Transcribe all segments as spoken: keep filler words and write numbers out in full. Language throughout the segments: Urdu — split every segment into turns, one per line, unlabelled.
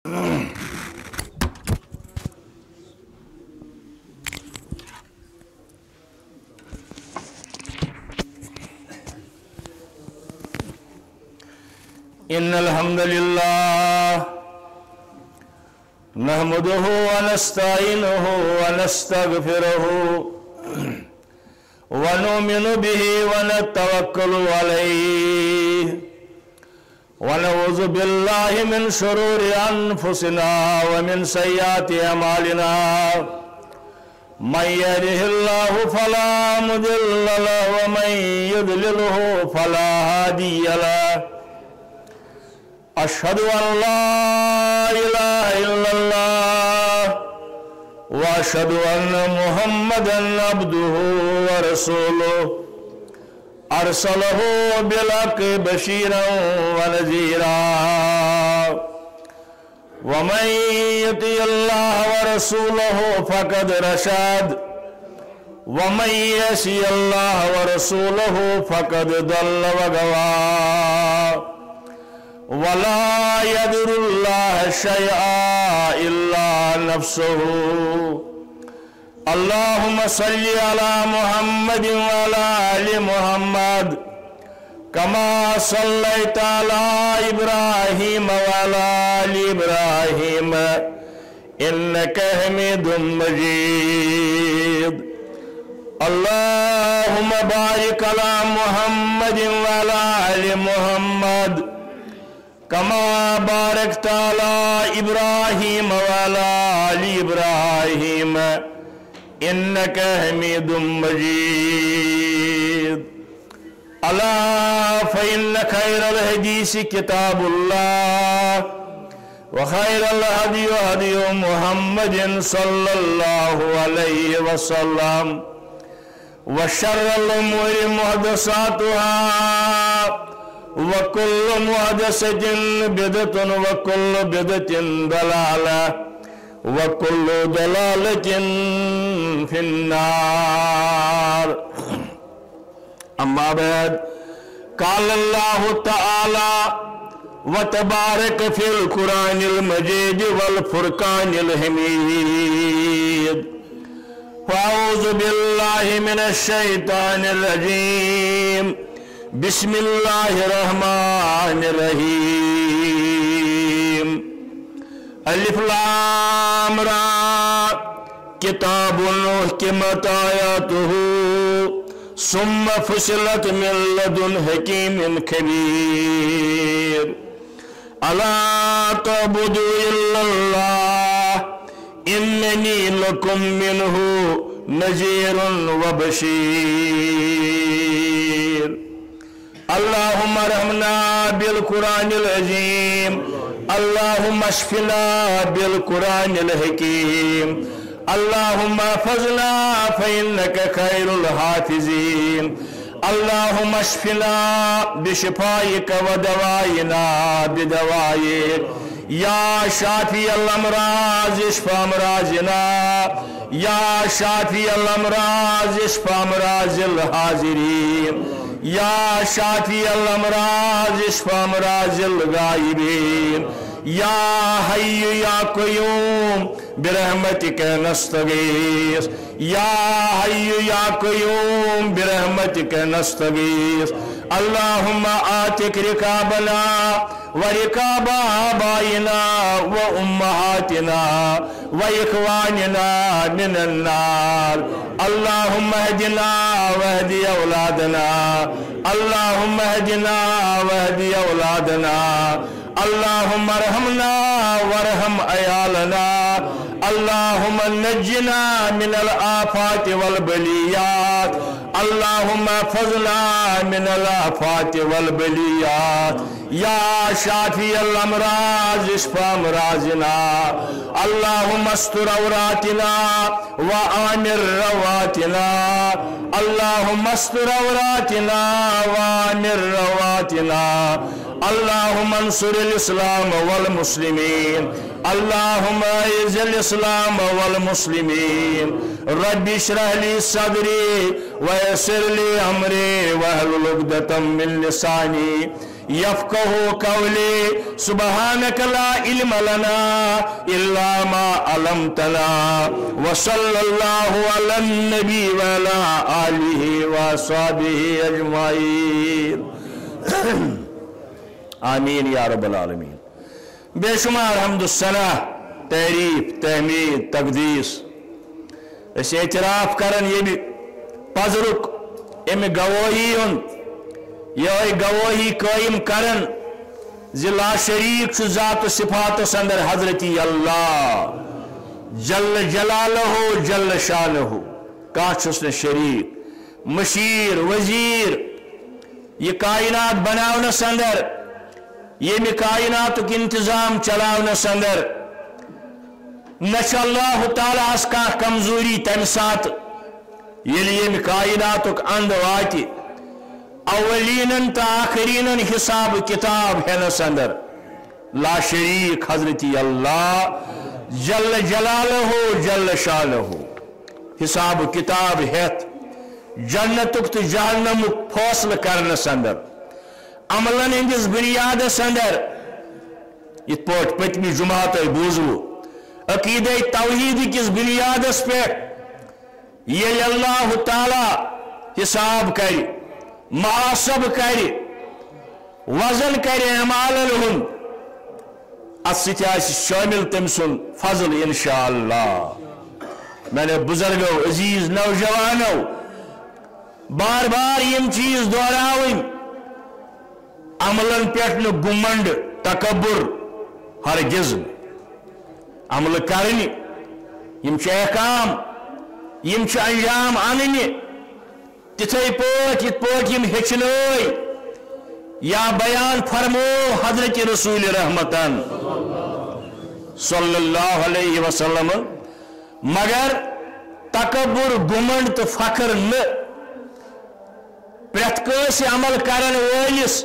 إن الحمد لله نحمده ونستعينه ونستغفره ونؤمن به ونتوكل عليه ونعوذ بالله من شرور أنفسنا ومن سيئات أعمالنا من يهده الله فلا مضل له ومن يضلله فلا هادي له أشهد أن لا إله إلا الله وأشهد أن محمدًا عبده ورسوله أرسله بالحق بشيرا ونذيرا ومن يطع الله ورسوله فقد رشد ومن يعص الله ورسوله فقد ضل وغوى ولا يضر الله شيئا إلا نفسه اللهم صل على محمد وعلى آل محمد كما صليت على إبراهيم وعلى آل إبراهيم إنك حميد مجيد اللهم بارك على محمد وعلى آل محمد كما باركت على إبراهيم وعلى آل إبراهيم إنك حميد مجيد ألا فإن خير الحديث كتاب الله وخير الهدي هدي محمد صلى الله عليه وسلم وشر الأمور محدثاتها وكل محدثة بدعة وكل بدعة ضلالة وكل ضلالة في النار أما بعد قال الله تعالى وتبارك في القرآن المجيد والفرقان الحميد فأعوذ بالله من الشيطان الرجيم بسم الله الرحمن الرحيم الف لام را كتاب أحكمت آياته ثم فصلت من لدن حكيم خبير ألا تعبدوا إلا الله إنني لكم منه نذير وبشير اللهم ارحمنا بالقرآن العظيم اللهم اشفنا بالقرآن الحكيم اللهم احفظنا فإنك خير الحافظين اللهم اشفنا بشفائك ودوائنا بدوائك يا شافي الأمراض اشف أمراضنا يا شافي الأمراض اشف أمراض الحاضرين يا شافي الأمراض اشف أمراض الغائبين يا حي يا قيوم برحمتك نستغيث يا حي يا قيوم برحمتك نستغيث اللهم آتك ركابنا وركاب آبائنا وأمهاتنا وإخواننا من النار اللهم اهدنا واهدي أولادنا اللهم اهدنا واهدي أولادنا اللهم ارحمنا وارحم عيالنا اللهم نجنا من الآفات والبليات اللهم احفظنا من الآفات والبليات يا شافي الأمراض اشف أمراضنا اللهم استر عوراتنا وآمن رواتنا اللهم استر عوراتنا وآمن رواتنا اللهم انصر الإسلام والمسلمين اللهم اعز الإسلام والمسلمين رب اشرح لي صدري ويسر لي أمري واحلل عقدة من لساني يفقهوا قولي سبحانك لا علم لنا إلا ما علمتنا وصلى الله على النبي وعلى آله وصحبه أجمعين آمين يا رب العالمين. بے شمار حمد الثنا تعریف تحمید تقدیس اس اعتراف کرن یہ بھی پذرک ام گواہی ہن یہ گواہی قائم کرن لا شریک چھ ذات و صفات اندر حضرتی اللہ جل جلالہ جل شانہ کانچ اس نے شریک مشیر وزیر یہ کائنات بناونس اندر یہ کائنات کی انتظام چلاونس اندر نچ اللہ تعالیٰ اس کا کمزوری تم سات یہ کائنات اند واتی اولین تا آخرین حساب کتاب ہنس اندر لا شریک حضرتی اللہ جل جلالہ جل شانہ حساب کتاب ہت جنتک تو جہنمک فاصل کرنس اندر عملن ہندس بنیادس اندر یہ پوٹ پتمی جماعت بوزو عقیدہ توحید کس بنیادس پہ یہ اللہ تعالی حساب کری محاسب کری وزن کری اعمالن ہن اس شامل تم سن فضل انشاءاللہ. میں نے بزرگو عزیز نوجوانو بار بار یم چیز دہراویں عملن پیٹھ نہ گمنڈ تکبر ہرگز عمل کرنی یم چھ احکام یم چھ انجام اننی تتھے پوٹ یت پوٹ یم ہچنوئی یا بیان فرمو حضرت رسول رحمتن صلی اللہ علیہ وسلم مگر تکبر گمنڈ تو فخر نہ پرت کس عمل کرن ولس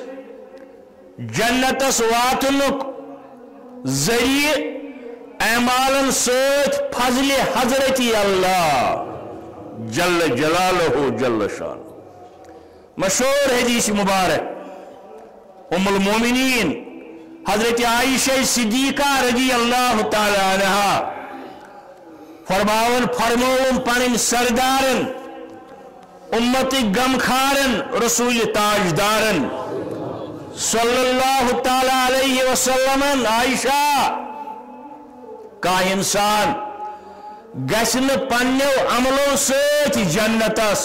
جنتس واتنک ذریعہ اعمالن ست فضل حضرتی اللہ جل جلالہ جل شان. مشہور حدیث مبارک ام المومنین حضرت عائشہ صدیقہ رضی اللہ تعالی عنہا فرماون فرمون پنن سردارن امت غمخارن رسول تاجدارن صلی اللہ تعالی علیہ وسلم عائشہ کا انسان گسن پنیو عملو ست جنتس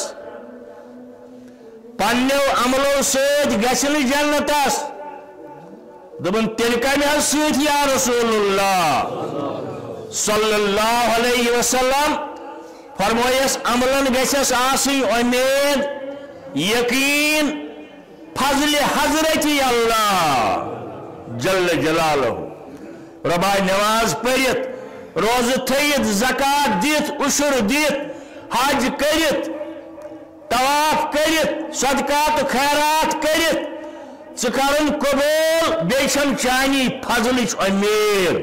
پنیو عملو ست گسن جنتس دبن تیل کمی ست یا رسول اللہ صلی اللہ علیہ وسلم فرمویس عملن گسس آسی امید یقین فضل حضرتی اللہ جل جلالہ ربائی نماز پڑھت روز تھیت زکاة دیت عشر دیت حج کرت طواف کرت صدقات خیرات کرت ثکرن قبول بیشم چانی فضلچ امید.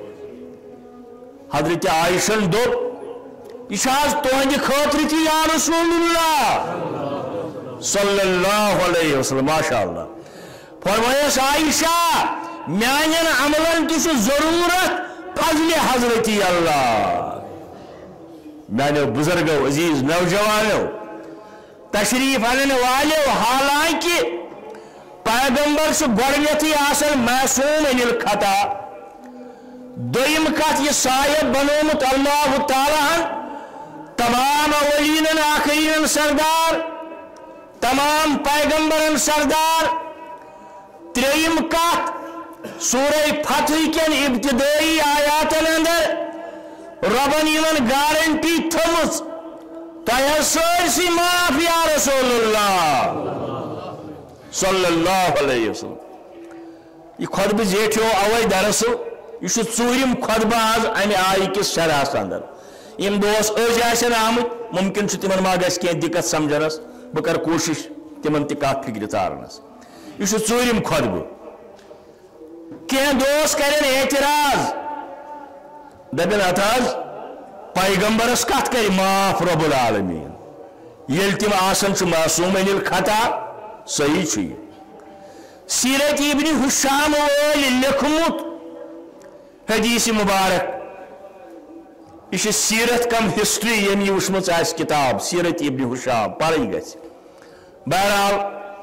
حضرت عائشن دو اشاز تہندِ خاطر تھی یا رسول اللہ صلی اللہ علیہ وسلم ماشاءاللہ فرمایس عائشہ میانین عملن کی ضرورت فضل حضرتی اللہ. میانو بزرگو عزیز نوجوانو تشریف انن والو حالانکہ پیغمبر سے گۄڈنیتھٕے آسان معصوم عن الخطا دویم کت یہ صاحب بنومت اللہ تعالیٰ تمام اولین آخرین سردار تمام پیغمبرن سردار. تریم کت سورہ فتح کن ابتدائی آیاتن اندر ربن یمن گارنٹی تھمس تہ سرسی معاف یا رسول اللہ صلی اللہ علیہ وسلم. یہ خطبہ زیٹھو اوے درسو یہ ژوٗرِم خطبہ آز امہ آیہ کس شرحس اندر. یم دوس أزۍ آسن آمٕتۍ ممکن چھ تمن ما گژھِ کینٛہہ دِقت سمجھنس بہ کر کوشش تمن تہ کتھ فکر ژارنس. یہ ژوٗرِم خطبہ. کینٛہہ دوس کرن اعتراض دپن ات حظ پیغمبرس کت کر معاف رب العالمین یل تم آسان چھ معصوم عن الخطا. صحیح چھ یہ سیرت ابن حشام وول لکھمت حدیث مبارک یہ سیرت کم ہسٹری یم یہ وچمت آس کتاب سیرت ابن حشام پڑھن گژھِ بہرحال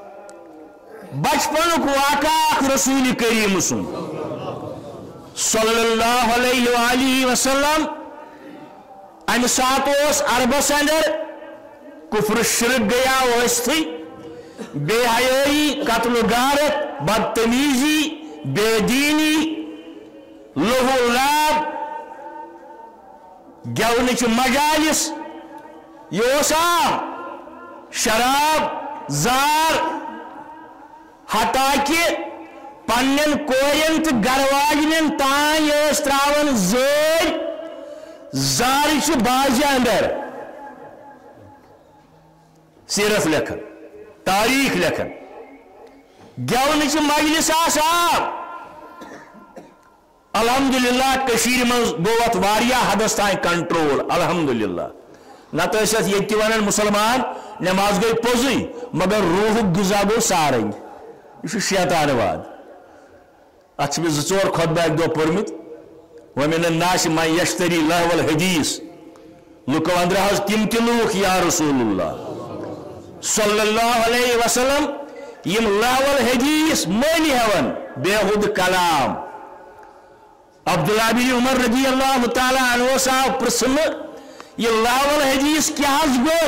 بچپن واقعہ رسول کریم سن صلی اللہ علیہ وآلہ وسلم ام سات عربس اندر کفر شرک گیا وسطی بے حیائی قتل و غارت بدتمیزی بے دینی لہو لاب گونچ مجالس یہ عام شراب زار حتیٰ کہ پنن کورین تو گرواجن تان یہ تراون زیر زار باز اندر سیرت لکھن تاریخ لکھن گونچ مجلس آسان الحمدللہ کشیر من گوت واریا حدس تائیں کنٹرول الحمدللہ نت یہ ونان مسلمان نماز گئی پوزی مگر روح غذا گو سارے یہ شیطان واد ات زور خطبہ اک دہ پورمت ومن الناس من یشتری لہو الحدیث لکو اندر حض تم تہ لوک یا رسول اللہ صلی اللہ علیہ وسلم یم لہو الحدیث معنی ہون بےحد کلام عبداللہ بن عمر رضی اللہ تعالی عنہ صاحب پرسن یہ لہو الحدیث کیا گو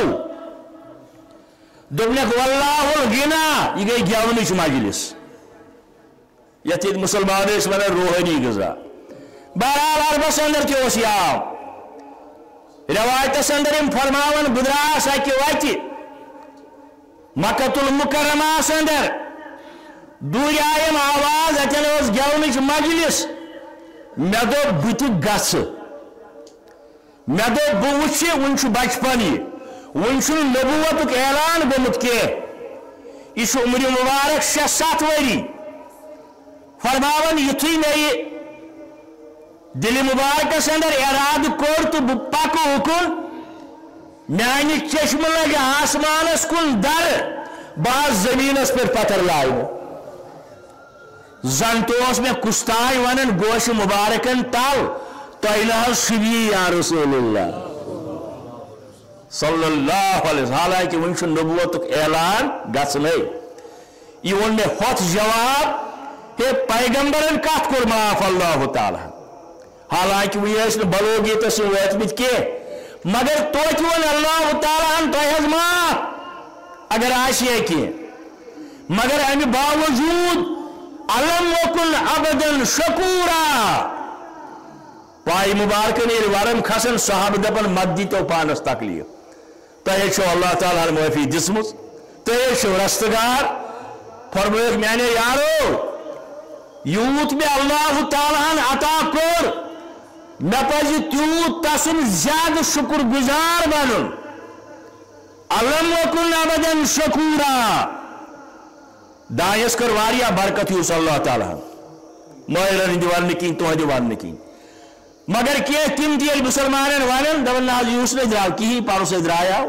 دبنک واللہ الغنا یہ گئی گیونچ مجلس یت مسلمان ونان روحانی غذا بہرحال عربس اندر تہ یہ روایتس اندر فرماون بدراس اکہ وتہ مکۃ المکرمہ اندر دور آیم آواز اتن گیونچ مجلس مے دو بت گھ مے دو بہ وچھ ون بچپن یہ ون نبوت اعلان گومت کی یہ عمر مبارک شہ ست وری فرماون یتھی مے یہ دل مبارکس اندر اراد کور تو بہ پکہ اکن میانہ چشم لگہ آسمانس کن در بہت زمینس پہ پتھر لائن زن تو میں کستائی ونن گوش مبارکن تل تہ نہ شبی یا رسول اللہ صلی اللہ علیہ وسلم حالانکہ ون نبوت اعلان گھن یہ ون مے ہوت جواب ہے پیغمبرن کت کور معاف اللہ تعالی حالانکہ وہ بلوگیت ویتمت کی مگر توت ون اللہ تعالیٰ تہ معاف اگر آسے کی مگر امہ باوجود علم وکن ابدن شکورا پائی مبارکن یل ورم کھسن صحابہ دپن مت دیتو پانس تکلیف تہ چھو اللہ تعالیٰ معافی دسمت تہ چھو رستگار فرمائے میانے یارو یوت میں اللہ تعالیٰ عطا کور مے پزِ تیوت تسن زیادہ شکر گزار بنن علم وکن ابدن شکورا دائس کر واریا برکت یوس اللہ تعالیٰ مہرن ہند ون کن تہد ون کن مگر کی تم تیل مسلمان ون دپن نا یوس نا درو کہین پرس درایاو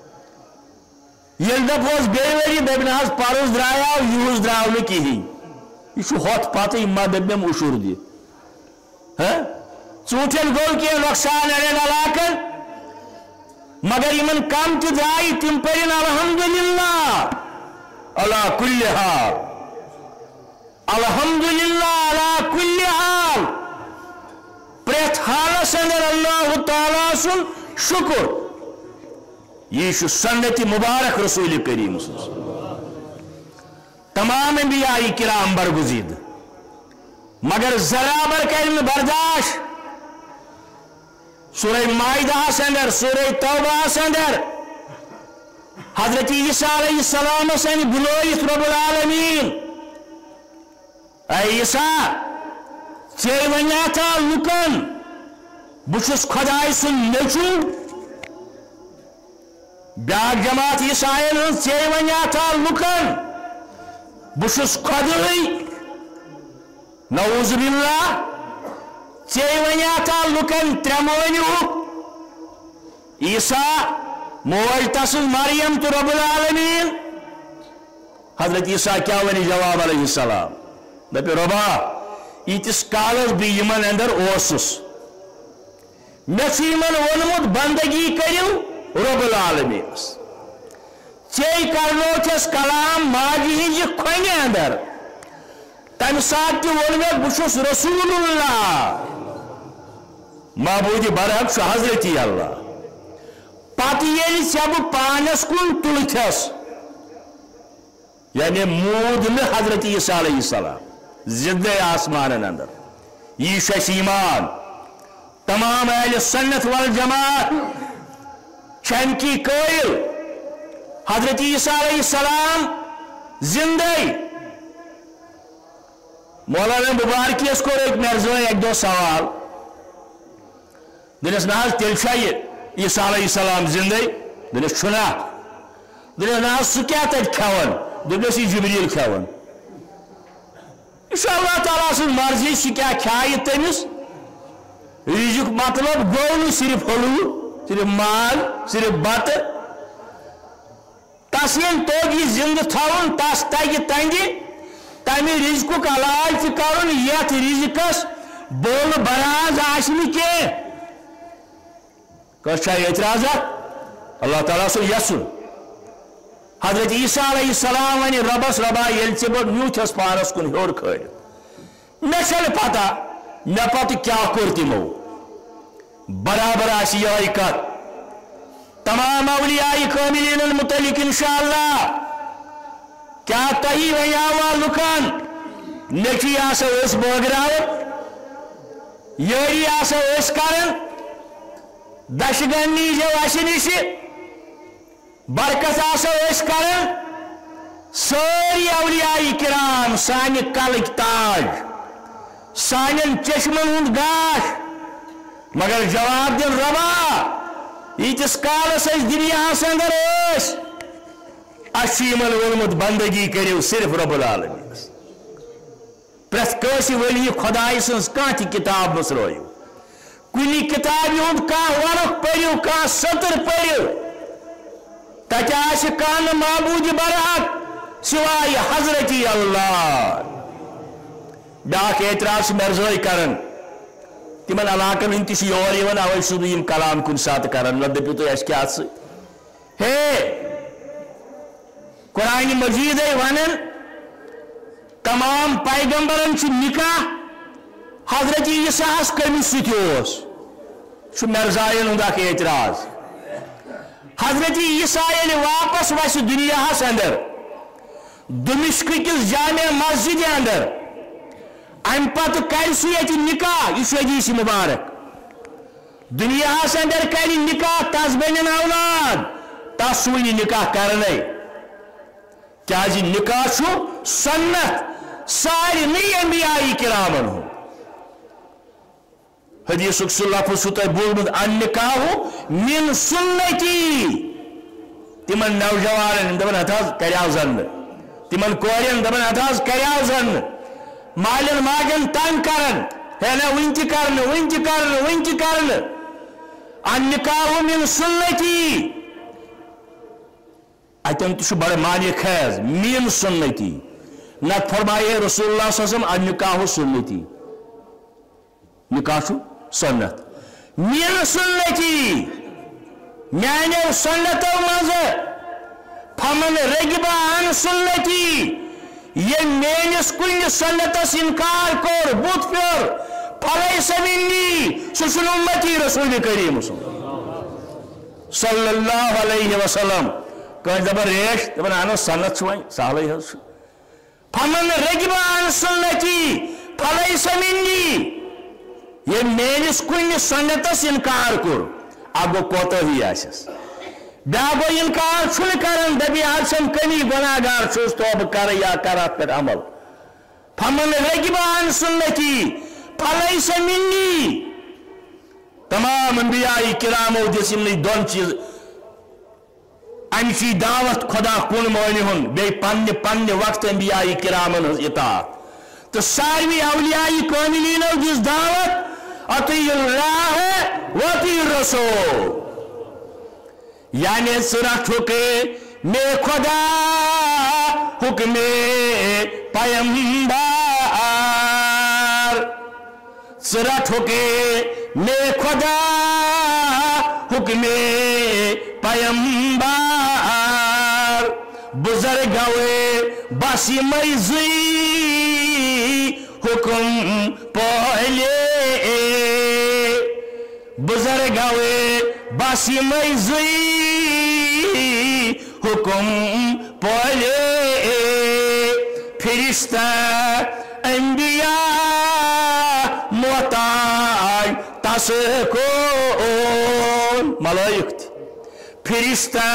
یل دپوس بیٚیہِ ؤری دپہِ نا پرس درایاو یوس درٛاو نہٕ کہین یہ ہوت پتہ ما دپ میم اشر دِ ژوٗنٛٹھٮ۪ن گوٚو کینٛہہ نۄقصان اڑٮ۪ن علاقن مگر یمن کم تہِ درٛاے تِم پٔرِن الحمدللہ علی کل حال الحمدللہ علی کل حال پریت حالس اندر اللہ تعالیٰ سن شکر یہ سنت مبارک رسول کریم تمام انبیاء کرام برگزید مگر ذرا بر کرن برداشت سورہ مائدہ اندر سورہ توبہ اندر حضرت عیسیٰ علیہ السلام سن بلویت رب العالمین اے عیسیٰ ژے ونیاتھا لکن بچس خدائے سن نیچو بیاکھ جماعت عیسائین ہن ژے ونیاتھا لکن بچس خدائی نعوذ باللہ ژے ونیاتھا لکن ترٛمٲنِو عیسیٰ موج تسن مریم تو رب العالمین حضرت عیسیٰ کیا ونی جواب علیہ السلام دپی ربا ایتس کالس بی یمن اندر اوسس مے چھ یمن وونمت بندگی کریو رب العالمین چے کرنو چھس کلام ماجی ہنجہ کھونہ اندر تم سات تہ وون مے بچھس رسول اللہ معبود برحق چھ حضرت اللہ پتہ ییٚلہِ ژےٚ بہٕ پانس کُن تُلتھس یعنی مود نہ حضرت عیسیٰ علیہ السلام زندے آسمان اندر یہ شش ایمان تمام اہل سنت والجماعت چمکی قائل حضرت عیسیٰ علیہ السلام زندے مولانا مبارکیس کو ایک مرزوئی ایک دو سوال دنس ناز تلشای عیسیٰ علیہ السلام زندے دنس چھنا دنس ناز سکیا تک کھون دنس جبریل کھون انشاءاللہ تعالیٰ سے مرضی سکیا کھائی تمس رزق مطلب گو نہ صرف حلو صرف مال صرف بت تس ین توگی زندہ تھون تس تگہ تنگہ تمہ رزقک علاج تہ کرن یتھ رزقس بول براز آسنہ کی کس چھا اعتراضات اللہ تعالیٰ سے یسن حضرت عیسیٰ علیہ السلام ونی ربس ربا یل ژے بہ نیوتھس پانس کن ہیور کھٲلِتھ مے چھنہ پتہ مے پتہ کیا کوٚر تمو برابر آسہِ یہے کتھ تمام اولیاء کاملین متعلق انشاءاللہ کیا تہی ونیاوا لکن نیچی آسا اس بٲگراوان یٲری آسا اس کرن دشگن نیجو اسہِ نش برکت آسو اس کرن ساری اولیاء کرام سانہ کلک تاج سانن چشمن ہند گاش مگر جواب دن ربا یتس کالس اس دنیاس اندر اس اشیمن ونمت بندگی کریو صرف رب العالمین پرت کٲنٛسہِ ولی خدائی سنز کانٛہہ تہِ کتاب مسرٲیو کُنہِ کتابہِ ہُنٛد کانٛہہ ورق پٔرِو کانٛہہ سطر پٔرِو تتہ آسہِ کانٛہہ معبود برحق سوائے حضرت اللہ بیاکھ اعتراض مرزٲے کرن تمن علاقن ہند تہ یور یوان اوے چھُس بہٕ یِم کلام کُنہِ ساتہٕ کران نہ دٔپِو تُہۍ اَسہِ کیٛاہ اَتھ سۭتۍ ہے قرآن مجید ونن تمام پیغمبرن چھ نکاح حضرت عیسیٰ ہس کمس سۭتۍ اوس چھ مرزاین ہُنٛد اکھ اعتراض حضرت عیسیٰ ییٚلہِ واپس وسہِ دنیاہس اندر دمشق کس جامع مسجد اندر ام پتہ کر سہ یہ نکاح یہ حدیث مبارک دنیاہس اندر کر نکاح تس بنن اولاد تس سوئی نکاح کرنے کیا نکاح سنت سارے انبیاء کرامن ہوں حدیث سہ لفظ چھ تہ بوزمت ان نکاح من سنتی تمن نوجوانن دپان ہتھ حظ کریاو زن تمن کورین دپان ہتھ حظ کریاو زن مالن ماجن تنگ کرن ہے نا ون تہ کرن ون تہ کرن ون تہ کرن ان نکاح من سنتی اتن تہ بڑا معنی خیز من سنتی نت فرمائے رسول اللہ صلی اللہ علیہ وسلم ان نکاح سنتی نکاح سنت من سنتی میانو سنتو مز فمن رغب عن سنتی یہ میانس کن سنتس انکار کور بت پھر فلیس منی سہ امتی رسول کریم صلی اللہ علیہ وسلم کہ دپان ریش دپان اہن سنت وی سہلے حظ فمن رغب عن سنتی فلیس منی یہ میانس کن سنتس انکار کور اب گو کوتاہی آسس بیا گو انکار چھن کرن دبی آسم کمی گناہ گار چھس توبہ کر یا کر ات پہ عمل فمن رغب عن سنتی فلیس منی تمام انبیاء کرامو دس یمنی دون چیز امچی دعوت خدا کن معنی ہن بی پنہ پنہ وقت انبیاء کرامن ہز اطاعت تو ساروی اولیاء کاملینو دس دعوت اطیع اللہ و اطیع الرسول یعنی سرا ٹھوکے میں خدا حکم پیمبر ثرٹ حکم خدا حکم پیمبر بزرگوے باسی میزی حکم پہلے بزرگوے باسی میزی حکم پہلے فرشتہ انبیاء محتاج تس کون ملائک فرشتہ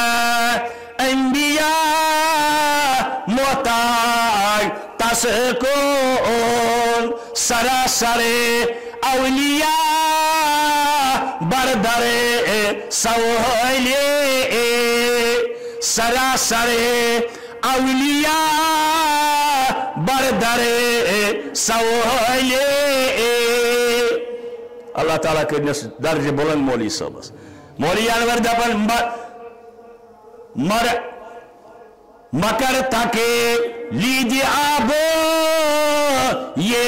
انبیاء محتاج تس کون سراسر اولیاء بردر سوالے سراسر اولیاء بردر سوالے اللہ تعالیٰ کرنس درج بلند مولی صاحب مولی انور دپن مر مکر تاکہ لید آب یہ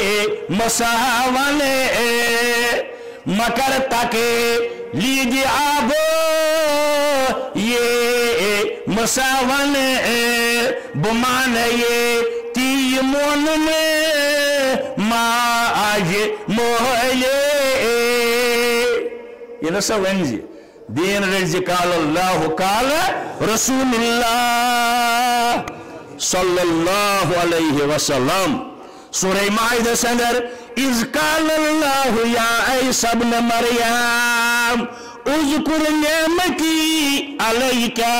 مساون مکر تاکہ لید آب یہ مساون بمان یہ تیمون میں ماج محلے یہ نسا ونزی دین رجی قال اللہ قال رسول اللہ صلی اللہ علیہ وسلم سورہ مائدہ سندر اذ قال اللہ یا عیسی ابن مریم اذکر نعمتی علیکہ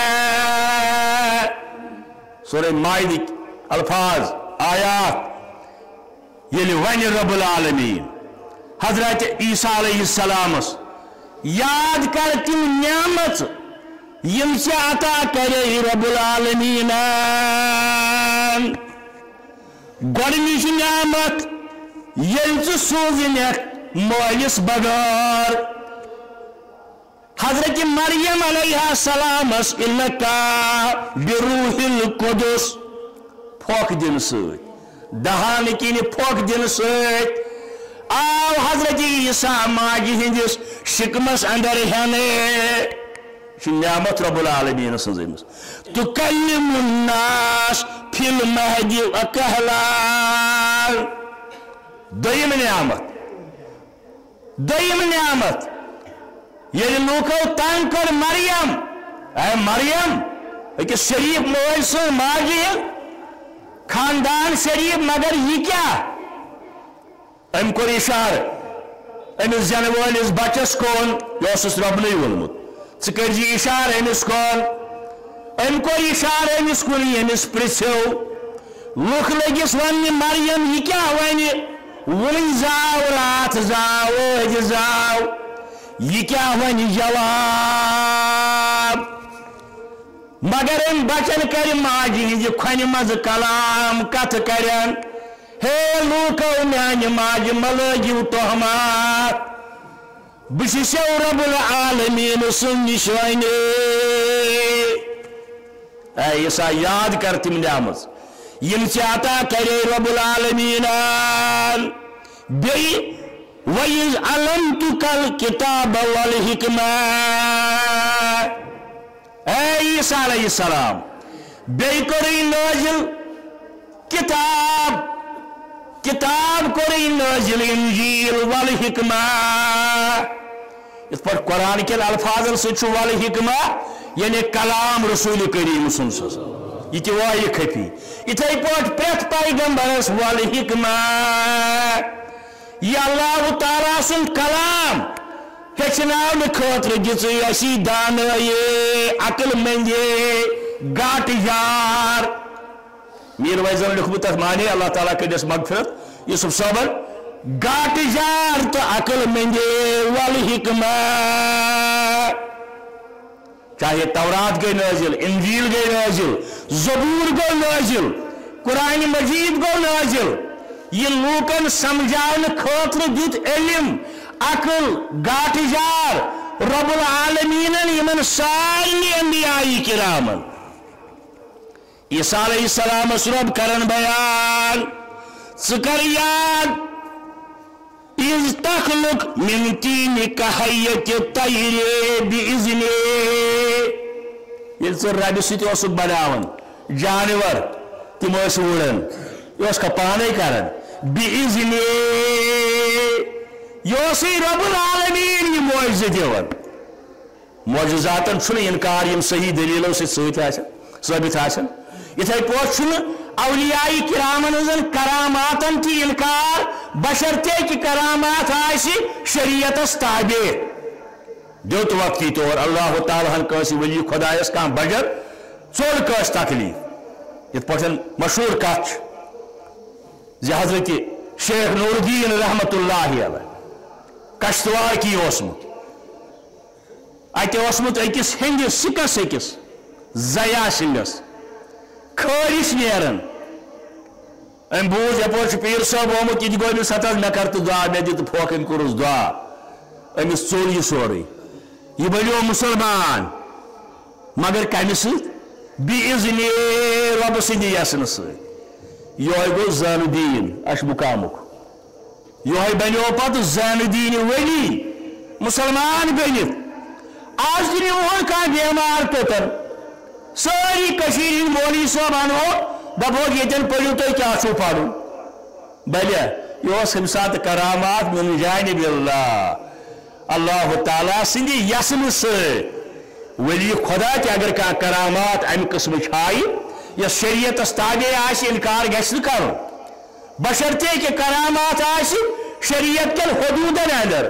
سورہ مائدہ الفاظ آیات یلی ونی رب العالمین حضرت عیسیٰ علیہ السلام یاد کر تم نعمت یم سے عطا کرے رب العالمین گوڑنیش نعمت یلچ سوزنیت مولس بغار حضرت مریم علیہ السلام انکا بروح القدس پھوک دن سوت دہان کینی پھوک دن سوت آو حضرت عیسیٰ ماجی ہندس شکمس اندر ہنے نعمت رب العالمین سنزیمس تکلم الناس فی المہد وکہلان دیم نعمت دیم نعمت یہ لوکو تنکر مریم اے مریم ایک شریف مویسو ماجی خاندان شریف مگر یہ کیا ام کو اشار امس زن ولس بچس کون یوسس رب نے ولمت ثر جی اشار امس کون ام کو اشار امس کن امس پرسو لوک لگس ون مریم یہ کیا ون ون زاو رات زاو اج زاو یہ کیا ون جواب مگر ام بچن کر ماجی ہز کھن مز کلام کت کرن ہے لوکو میان ماج ملگیو تہمات بششو رب العالمین سن نشوانی اے عیسیٰ یاد کر تم نعمت یم سے عطا کرے رب العالمین بی وَإِذْ عَلَمْتُكَ الْكِتَابَ وَالْحِكْمَةَ اے عیسیٰ علیہ السلام بی کری نازل کتاب کتاب کری نازل انجیل والحکمہ اس پر قرآن کے الفاظ سچو والحکمہ یعنی کلام رسول کریم سن سس یہ تی وائی کھپی اتھائی پوٹ پریت پیغمبرس والحکمہ یہ اللہ تعالیٰ سن کلام ہچناون خاطر دژ اسی دانائی عقل مندی گاٹ یار میر ویزن لکھمت تک معنی اللہ تعالیٰ کے جس مغفرت یوسف صابر گاٹ یار تو عقل مندی والحکمہ چاہے تورات گئی نازل انجیل گئی نازل زبور گئی نازل قرآن مجید گئی نازل یہ لوکن سمجھاون خاطر دیت علم عقل گاٹ یار رب العالمین یمن سارنی انبیاء کرامن عیسیٰ علیہ السلام رب کرن بیان ذکر یاد اِذ تخلق من تین کحیت الطیر بِإِذْنِهِ یل ژٕ ربہِ سۭتۍ اوسُکھ بناوان جانور تِم ٲسۍ وُڑان یہِ اوس پانے کران بِإِذْنِهِ یہِ اوسُے رب العالمیٖن یہِ معجزٕ دِوان معجزاتن چھُنہٕ انکار یم صحیح دلیلو سۭتۍ سۭتۍ آسان ثٲبت آسان یِتھے پٲٹھۍ چھُنہٕ اولیاء کرامن ہٕنٛزن کراماتن تہِ انکار بشرطے کہ کرامات آسہِ شریعتس تابع دیوت وقتی طور اللہ تعالیٰ ہن کٲنٛسہِ ولی خۄدایس کانٛہہ بجر ژوٚل کٲنٛسہِ تکلیف یِتھ پٲٹھۍ مشہوٗر کتھ چھِ زِ حضرت شیخ نور الدین رحمت اللہ علیہ کشتوار کی اوسمُت اتہِ اوسمُت أکِس ہیٚنٛدِس سِکس أکِس زیا سِنٛدس خٲرِش نیران أمۍ بوٗز یپٲرۍ چھُ پیٖر صٲب آمُت یہِ تہِ گوٚو أمِس ہتھ حظ مےٚ کر تہٕ دعا مےٚ دِ تہٕ پھوکھن کوٚرُس دعا أمِس ژوٚل یہِ سورُے یہِ بنیو مُسلمان مگر کمہِ سۭتۍ بِإِذنِ رۄبہٕ سٕنٛدِ یژھنہٕ سۭتۍ یِہوے گوٚو زین الدیٖن اشمُقامُک یِہوے بنیو پتہٕ زین الدیٖن ؤلی مُسلمان بٔنِتھ آج تہِ نِمون کانٛہہ بیمار توٚتن سٲری کٔشیٖرِ ہٕنٛدۍ مولوی صٲب انہو دپہوکھ ییٚتٮ۪ن پٔرِو تُہۍ کیٛاہ چھُو پرُن بلے یہِ اوس اَمہِ ساتہٕ کرامات من جانب اللہ اللہ تعالیٰ سٕنٛدِ یژھنہٕ سۭتۍ ولی خدا تہِ اگر کانٛہہ کرامات امہِ قٕسمٕچ ہایہِ یۄس شریعتس تابع آسہِ انکار گژھِ نہٕ کرُن بشرطے کہ کرامات آسہِ شریعت کٮ۪ن حدوٗدن اندر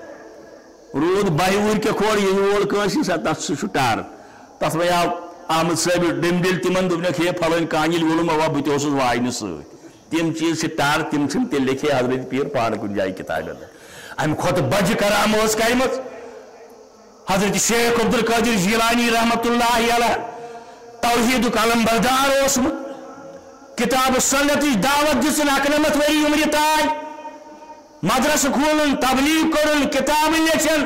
روٗد بہہِ وُہٕرۍ کہِ کھۄڑ ییٚلہِ وول کٲنٛسہِ سا تتھ سُہ چھُ ٹر تتھ وۄنۍ آو احمد صٲب ڈٔمۍ ڈٔلۍ تِمن دوٚپنکھ ہے پھلٲنۍ کانہِ ییٚلہِ ووٚنُم اوا بہٕ تہِ اوسُس واینہٕ سۭتۍ تِم چیٖز چھِ ٹر تِم چھِنہٕ تیٚلہِ لیکھے حضرت پیٖر پانہٕ کُنہِ جایہِ کِتابہِ انٛدر امہِ کھۄتہٕ بجہِ کرامہٕ ٲس کَرِمٕژ حضرت شیخ عبدالقادر جیلانی رحمت اللہ علیہ توحیدُک علم بردار اوسمُت کتاب سنتٕچ دعوت دِژٕن اکنمتھ ؤری عمرِ تانۍ مدرسہٕ کھولُن تبلیغ کوٚرُن کتابہٕ لیٚچھن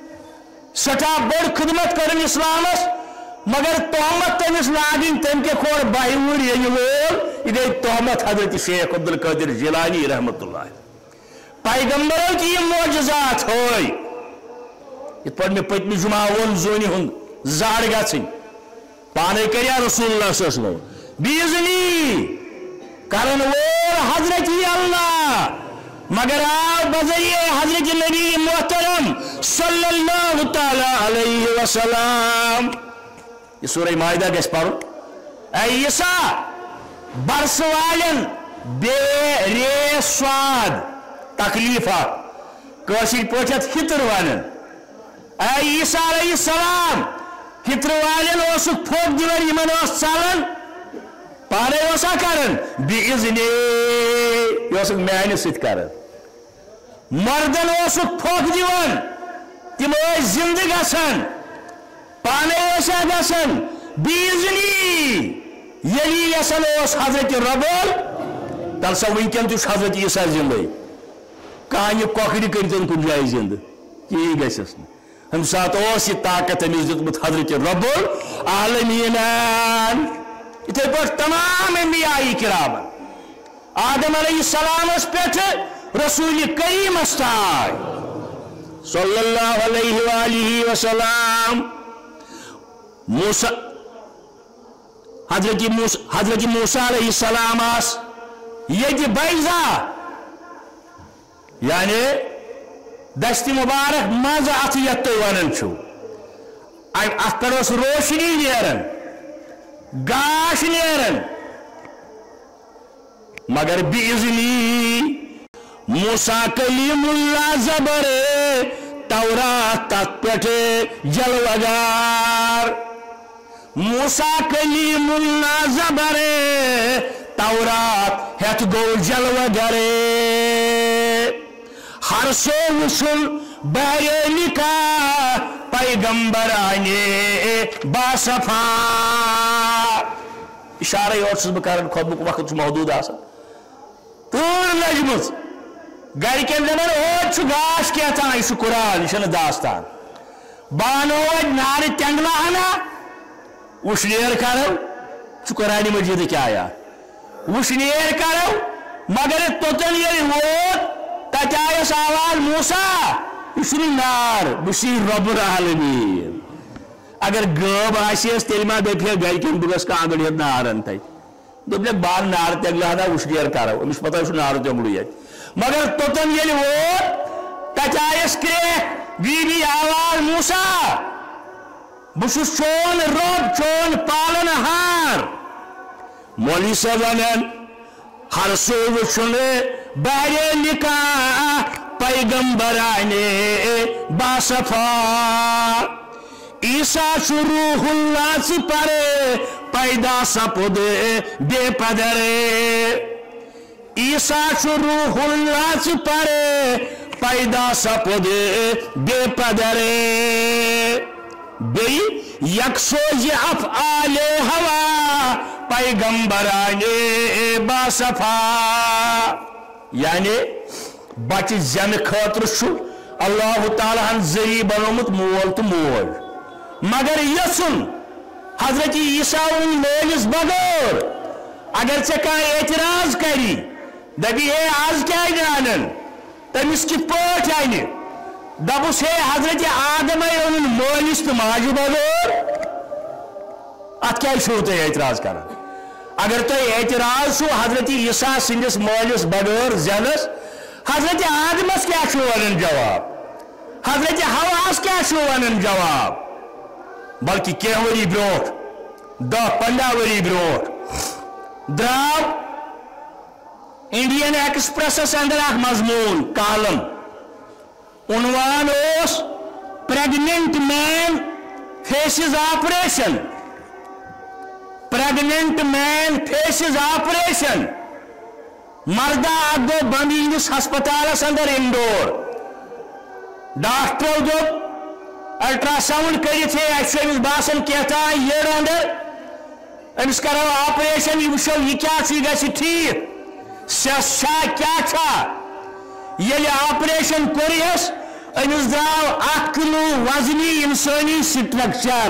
سٹھاہ بٔڑ خدمت کٔرٕن اسلامس مگر تہمت تٔمِس لاگٕنۍ تٔمۍ کے کھور بہہِ وُہٕرۍ ییٚلہِ وول یہِ گٔے تہمت حضرت شیخ عبدالقادر جیلانی رحمت اللہ پیغمبرو تہِ یِم معجزات ہٲے یِتھ پٲٹھۍ مےٚ پٔتمہِ جُمعہ ووٚن زوٗنہِ ہُنٛد زاڑ گژھٕنۍ پانے کریا رسول اللہ صلی اللہ علیہ وسلم بِإِذنی کرن وول حضرت اللہ مگر آو بذریعہ حضرت نبی محترم صلی اللہ تعالی علیہ وسلم یہ سورہ مائدہ گژھِ پرُن اے عیسیٰ برس والٮ۪ن بے رے سواد تکلیفہ کٲشِر پٲٹھۍ یتھ ہِتٕر ونان اے عیسیٰ علیہ السلام ہِترٕ والٮ۪ن اوسُکھ پھوٚک دِوان یِمن اوس ژلان پانے اوسا کران بِإِذنِ یہِ اوسُکھ میانہِ سۭتۍ کران مردن اوسُکھ پھوٚک دِوان تِم ٲسۍ زِندٕ گژھان پانے ٲسا گژھان بِإِذنِ ییٚلہِ یژھان اوس حضرت ربول تل سا وٕنکٮ۪ن تہِ چھُ حضرت عیسیٰ زِندے کانہِ کۄکرِ کٔرۍتن کُنہِ جایہِ زِندٕ کِہیٖنۍ گژھٮ۪س نہٕ اَمہِ ساتہٕ اوس یہِ طاقت أمِس دیُتمُت حضرت ربُل عالمیٖنن یِتھے پٲٹھۍ تمام انبیاء کرامن آدم علیہ السلامس پٮ۪ٹھٕ رسول کریٖمس تام صلی اللہ علیہ وآلہ وسلم موسیٰ حضرت موسیٰ حضرت موسیٰ علیہ السلام آس ییٚتہِ بیضا یعنی دشت مبارک منٛزٕ اتھ یتھ تُہۍ ونان چھِو اتھ پٮ۪ٹھ ٲس روشنی نیران گاش نیران مگر بِإِذنی موسیٰ کلیم اللہ زبر تورات تتھ پٮ۪ٹھ جلوگار موسیٰ کلیم اللہ زبر تورات ہیتھ گوٚو جلوگر ہر سو وصل بہرے لکھا پیغمبرانے باصفا اشارہ یور چھُس بہٕ کران خۄطبُک وقت چھُ محدوٗد آسان تۭر لٔجمٕژ گرِکٮ۪ن دپان اوت چھُ گاش کیٛاہتام یہِ چھُ قرآن یہِ چھُنہٕ داستان بہٕ انو وۄنۍ نارِ تٮ۪نٛگلہٕ ہنا وُشنیر کرو قرآن مجید کیا آیا وشنیر کرو مگر توتن یہ ووت تچایس آواز موسیٰ اشنی نار بشی رب العالمین اگر گب آسیس تیل ما دیکھے گئی کہ بگس کا آنگڑ یہ نارن تھا دوبلے بار نار تے اگلا دا وشنیر کرو مش پتہ اس نار تے مڑی مگر توتن یہ ووت تچایس کرے بی بی آواز موسیٰ بشو چون رب چون پالن ہار مولی سے ونن ہر سو وچھنے بارے نکاح پیغمبرانے باصفا عیسیٰ روح اللہ سے پرے پیدا سپد بے پدرے عیسیٰ روح اللہ سے پرے پیدا سپد بے پدرے بی یکسوز افعال ہوا پیغمبرانے باصفا یعنی بچ زن خاطر چھو اللہ تعالیٰ ہن ذریع بنومت مول تو مول مگر یسن حضرت عیسیٰ ان مولس بغیر اگر سے کہا اعتراض کری دبی ہے آز کیا جانن تمس کی پوٹ آئینی دبس ہے حضرت آدم ان مولس تو ماجو بغیر ات کیا شروط ہے اعتراض کرنا اگر تو اعتراض چھو حضرت عیسیٰ سندس مولس بغیر زنس حضرت آدمس کیا چھو ونن جواب حضرت حواس کیا چھو ونن جواب بلکہ کیا وری بروٹ دہ پندہ وری بروٹ دراو انڈین ایکسپریس اندر اخ مضمون کالم عنوان اس پریگننٹ مین فیسز آپریشن پریگننٹ مین فیسز آپریشن مردہ آگو بندی اس ہسپتال اندر انڈور ڈاکٹر جو الٹرا ساؤنڈ کری تھے ایکشن باسن کہتا ہے یہ اندر امس کرو آپریشن یہ وشو یہ کیا چیز گئی ٹھیک سیاسا کیا تھا یہ آپریشن کوریس امس دراو اکھ کلو وزنی انسانی سٹرکچر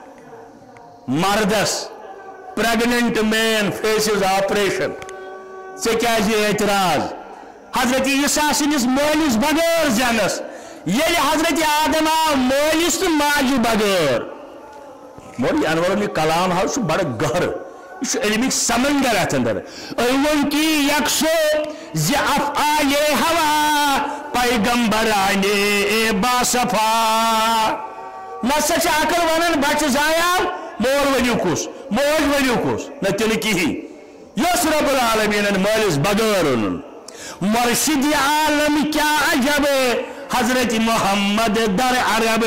مردس پریگننٹ مین فیسز آپریشن سے کیا جی اعتراض حضرت عیسیٰ سنس مولس بغیر زنس یہ حضرت آدم آو مولس تو ماجو بغیر مولی انور میں کلام ہے اس بڑا گہر اس علمی سمندر ہے اندر ایون کی یکسو زی افعال ہوا پیغمبرانے باصفا نسا چا اکر ونن بچ زایا مول ونیو کس مول ونیو کس نتیل کی ہی یس رب العالمین مولس بغیر مرشد عالم کیا عجب حضرت محمد در عرب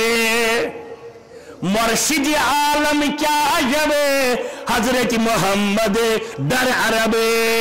مرشد عالم کیا عجب حضرت محمد در عرب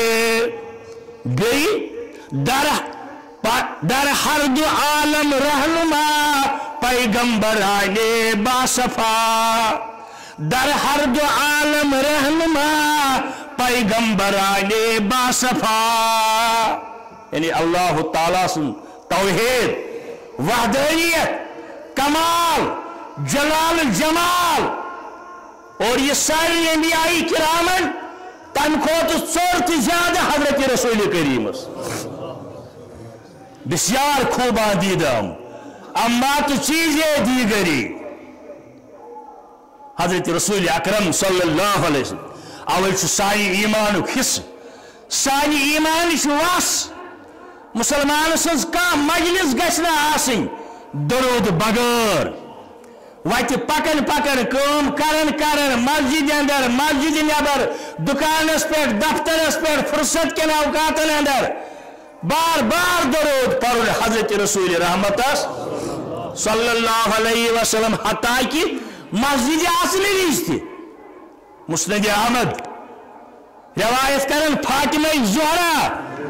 گئی در در ہر دو عالم رہنما پیغمبران باصفا در ہر دو عالم رہنما پیغمبران باصفا یعنی اللہ تعالیٰ سن توحید وحدانیت کمال جلال جمال اور یہ ساری انبیائی کرامن تم کھوت صورت زیادہ حضرت رسول کریم بسیار خوبان دیدم اما تو چیزیں دیگری حضرت رسول اکرم صلی اللہ علیہ وسلم اول چھ سانی ایمان حص سانی ایمان واس مسلمان سز کا مجلس گھنا آسن درود بغیر وت پکن پکن کام کرن کرن مسجد اندر مسجد نبر دکانس پہ دفترس پہ فرصت کن اوقاتن اندر بار بار درود پڑھ حضرت رسول رحمت صلی اللہ علیہ وسلم حتیٰ کہ مسجد اصلی ریز تھی مسند احمد روایت کرن فاطمہ زہرا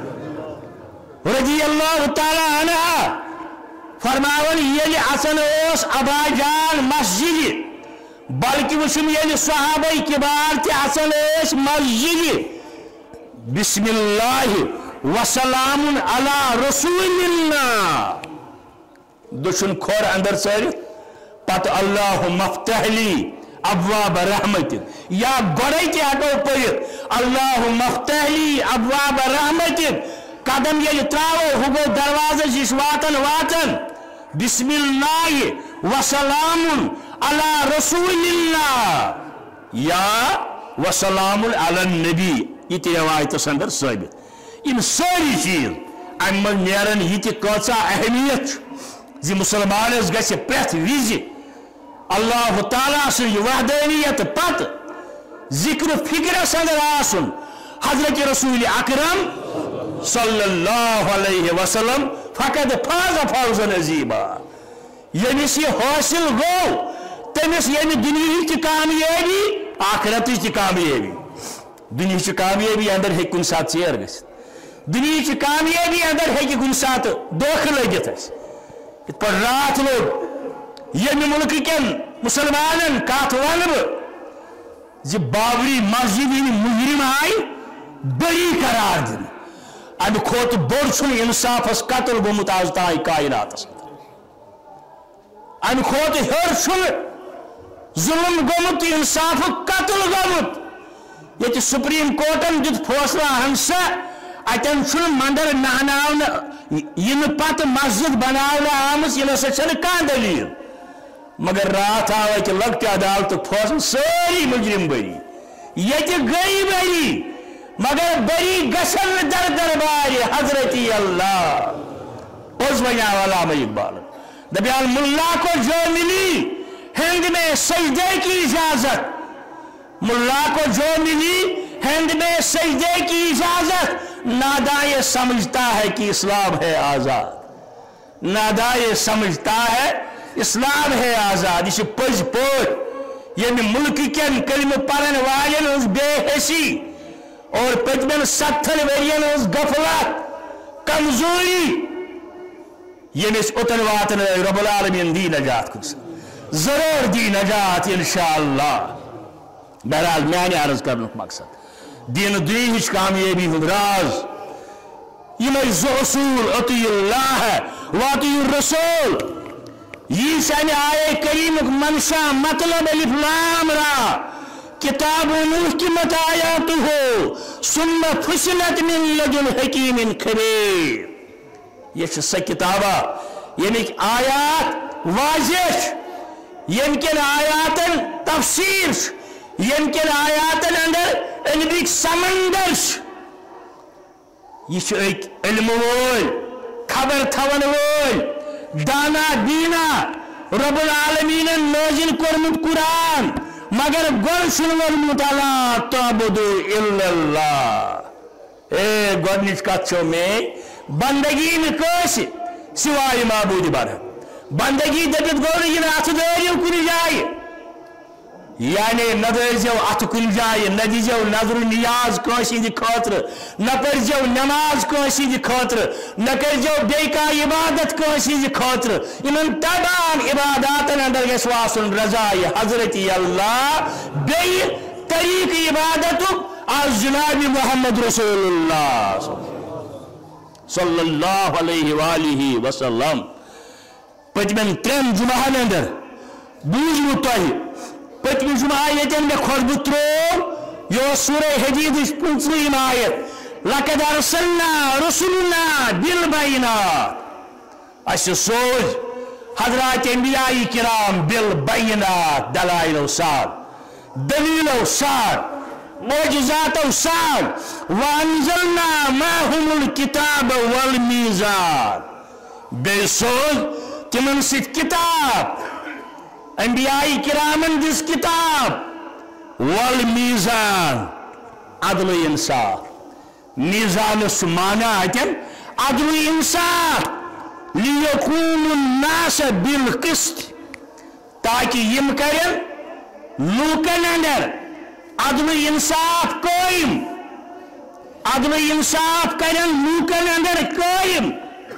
رضی اللہ تعالی عنہ فرماون یل اصل اس ابا جان مسجد بلکہ وشم یل صحابہ کبار تی اصل اس مسجد بسم اللہ وسلام علی رسول اللہ دشن کھور اندر سر پت اللہ مفتح لی ابواب رحمتک یا گوڑے تی ہٹو پڑھت اللہم افتح لی ابواب رحمتک قدم یہ تراو ہوگو دروازہ جس واتن واتن بسم اللہ وسلام علی رسول اللہ یا وسلام علی النبی یہ تی روایت سندر ثابت ان ساری چیز ام من نیرن یہ تی کچا اہمیت زی مسلمانس گھس پریت ویزی اللہ تعالیٰ سن وحدانیت پت ذکر فکر سندر آسن حضرت رسول اکرم صلی اللہ علیہ وسلم فقد فاز فوزا عظیما یمس یہ حاصل گو تمس یعنی دنیا کی کامیابی آخرت کی کامیابی دنیا کی کامیابی اندر ہے کن سات چیر گس دنیا کی کامیابی اندر ہے کن سات دھوکہ لگت پر رات لوگ یمہ ملک کن مسلمان کت ون زی بابری مسجد مجرم آئی بری قرار دن ام کھوت بوڑ چھن انصافس قتل گومت آز تائی کائنات ام کھوت ہر چھن ظلم گومت انصاف قتل گومت یہ سپریم کورٹن دت فیصلہ ہنسا اتن چھن مندر نہناون ین پت مسجد بناون آمس یہ نسا چھن کان دلیل مگر رات آو کہ لگت عدالت فیصلہ ساری مجرم بری یہ گئی بری مگر بری گسن در دربار حضرت اللہ اس وجہ علامہ اقبال دبیال ملا کو جو ملی ہند میں سجدے کی اجازت ملا کو جو ملی ہند میں سجدے کی اجازت نادا یہ سمجھتا ہے کہ اسلام ہے آزاد نادا یہ سمجھتا ہے اسلام ہے آزاد یہ پز پوٹ یہ ملک کن کلمہ پرن والن ہز بے حسی اور پتمن ستن ورین ہز غفلت کمزوری یمس اوتن واتن رب العالمین دی نجات کن ضرور دی نجات انشاءاللہ بہرحال میانہ عرض کرنک مقصد دین دنیاہچ کامیابی ہند راز یہ زو اصول اطیع اللہ واطیع الرسول یہ سن آئے کریمک منشا مطلب الف لام را کتاب محکمت آیاتہ ثم فصلت من لدن حکیم خبیر یہ سا کتابہ یعنی آیات واضح یمکن آیاتن تفسیر یمکن آیاتن اندر علمک سمندر یہ ایک علم وول خبر تھون وول دانا دینا رب العالمین نازل کرمت قرآن مگر گل سنورمت لا تعبدو الا اللہ اے گوڑنچ کتھو میں بندگی میں کس سوائے معبود بر بندگی دبت گوڑ یہ ات دریو کن جائے یعنی نہ دریو ات کن جائے نہ دیجو نظر نیاز کنسی دی خاطر نہ پرجو نماز کنسی دی خاطر نہ کرجو بے کا عبادت کنسی دی خاطر ان تمام عبادات اندر گس واسن رضای حضرت اللہ بے طریق عبادت از جناب محمد رسول اللہ صلی اللہ علیہ وآلہ وسلم پتمن ترم جمعہ اندر بوجھ تہ پتم جمعہ یتن میں خطبہ ترو یہ سورہ حدید پنچم آیت لقد ارسلنا رسلنا بالبینات اس سوز حضرات انبیاء کرام بالبینات دلائل و ساتھ دلیل و ساتھ معجزات و ساتھ وانزلنا معهم الكتاب والمیزان بے سوز تمن ست کتاب انبیاء کرامن دس کتاب والمیزان عدل و انصاف میزان سمانا اتن عدل و انصاف لیقوم الناس بالقسط تاکہ یم کرن لوکن اندر عدل و انصاف قائم عدل و انصاف کرن لوکن اندر قائم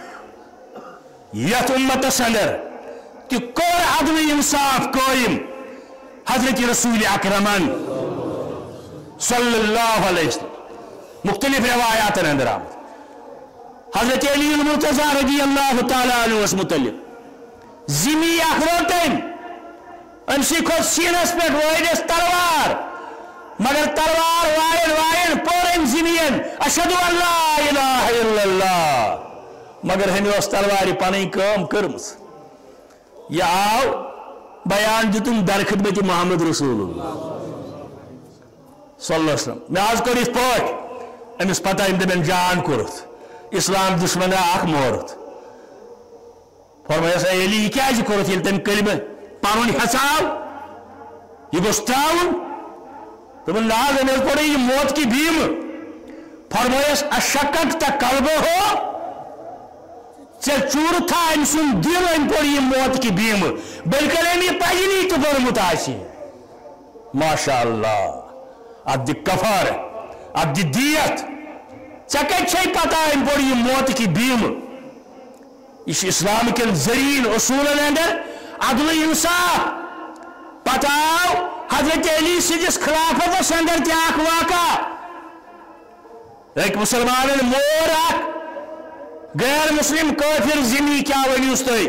یت امتس اندر کہ کور عدل و انصاف قائم حضرت رسول اکرمن صلی اللہ علیہ وسلم مختلف روایات اندر آمد حضرت علی المرتضی رضی اللہ تعالیٰ عنہ اس متعلق زمی اخروتن امسی کھوت سینس پہ وائدس تلوار مگر تلوار وائن وائن پورن زمین اشہدو ان لا الہ الا اللہ مگر ہمیں اس تلواری پانی کام کرمس یہ آو بیان دیتن در خدمت محمد رسول اللہ صلی اللہ علیہ وسلم میں آز کر اس پوٹ امس پتہ ام دبن جان کرت اسلام دشمن اخ مورت فرمایا سا علی کیا جی کرت یل تم کلمہ پانون حساو یہ گوش تراؤن تمہیں لاز ہے میرے پڑے یہ موت کی بھیم فرمایا اشکت تا قلبہ ہو چل چور تھا انسان دل ان پڑے یہ موت کی بھیم بلکہ ہم یہ پہلی تو پر متعاشی ماشاءاللہ عبد کفار عبد دیت چکے چھے پتا ان پڑے یہ موت کی بھیم اس اسلام کے زرین اصول اندر عدل انصاف پتاو حضرت علی سجس خلافت سندر تیاک واقع ایک مسلمان مور اک غیر مسلم کافر زمین کیا ونیوستوئی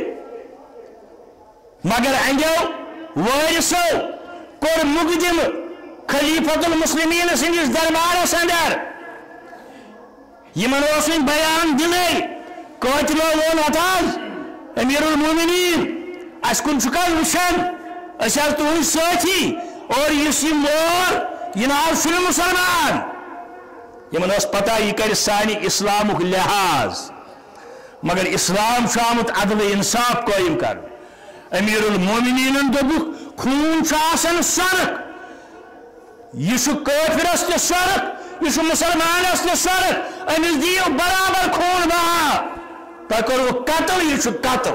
مگر انجو وارثو کور مقدم خلیفت المسلمین سندس دربار سندر یمن اوسن بیان دلے قاتلو وون اتاز امیر المومنین اسکن چکل وشن اشار تہذ ساتھی اور یہ مور یہ ناو شن مسلمان یمن اس پتہ یہ کر سانی اسلام لحاظ مگر اسلام شامت عدل انصاف قائم کر امیر المومنین دوبک خون آسان سرک یہ کافر اس تے سرک یہ مسلمان اس تے سرک امس دیو برابر خون بہا تہ کرو قتل یہ قتل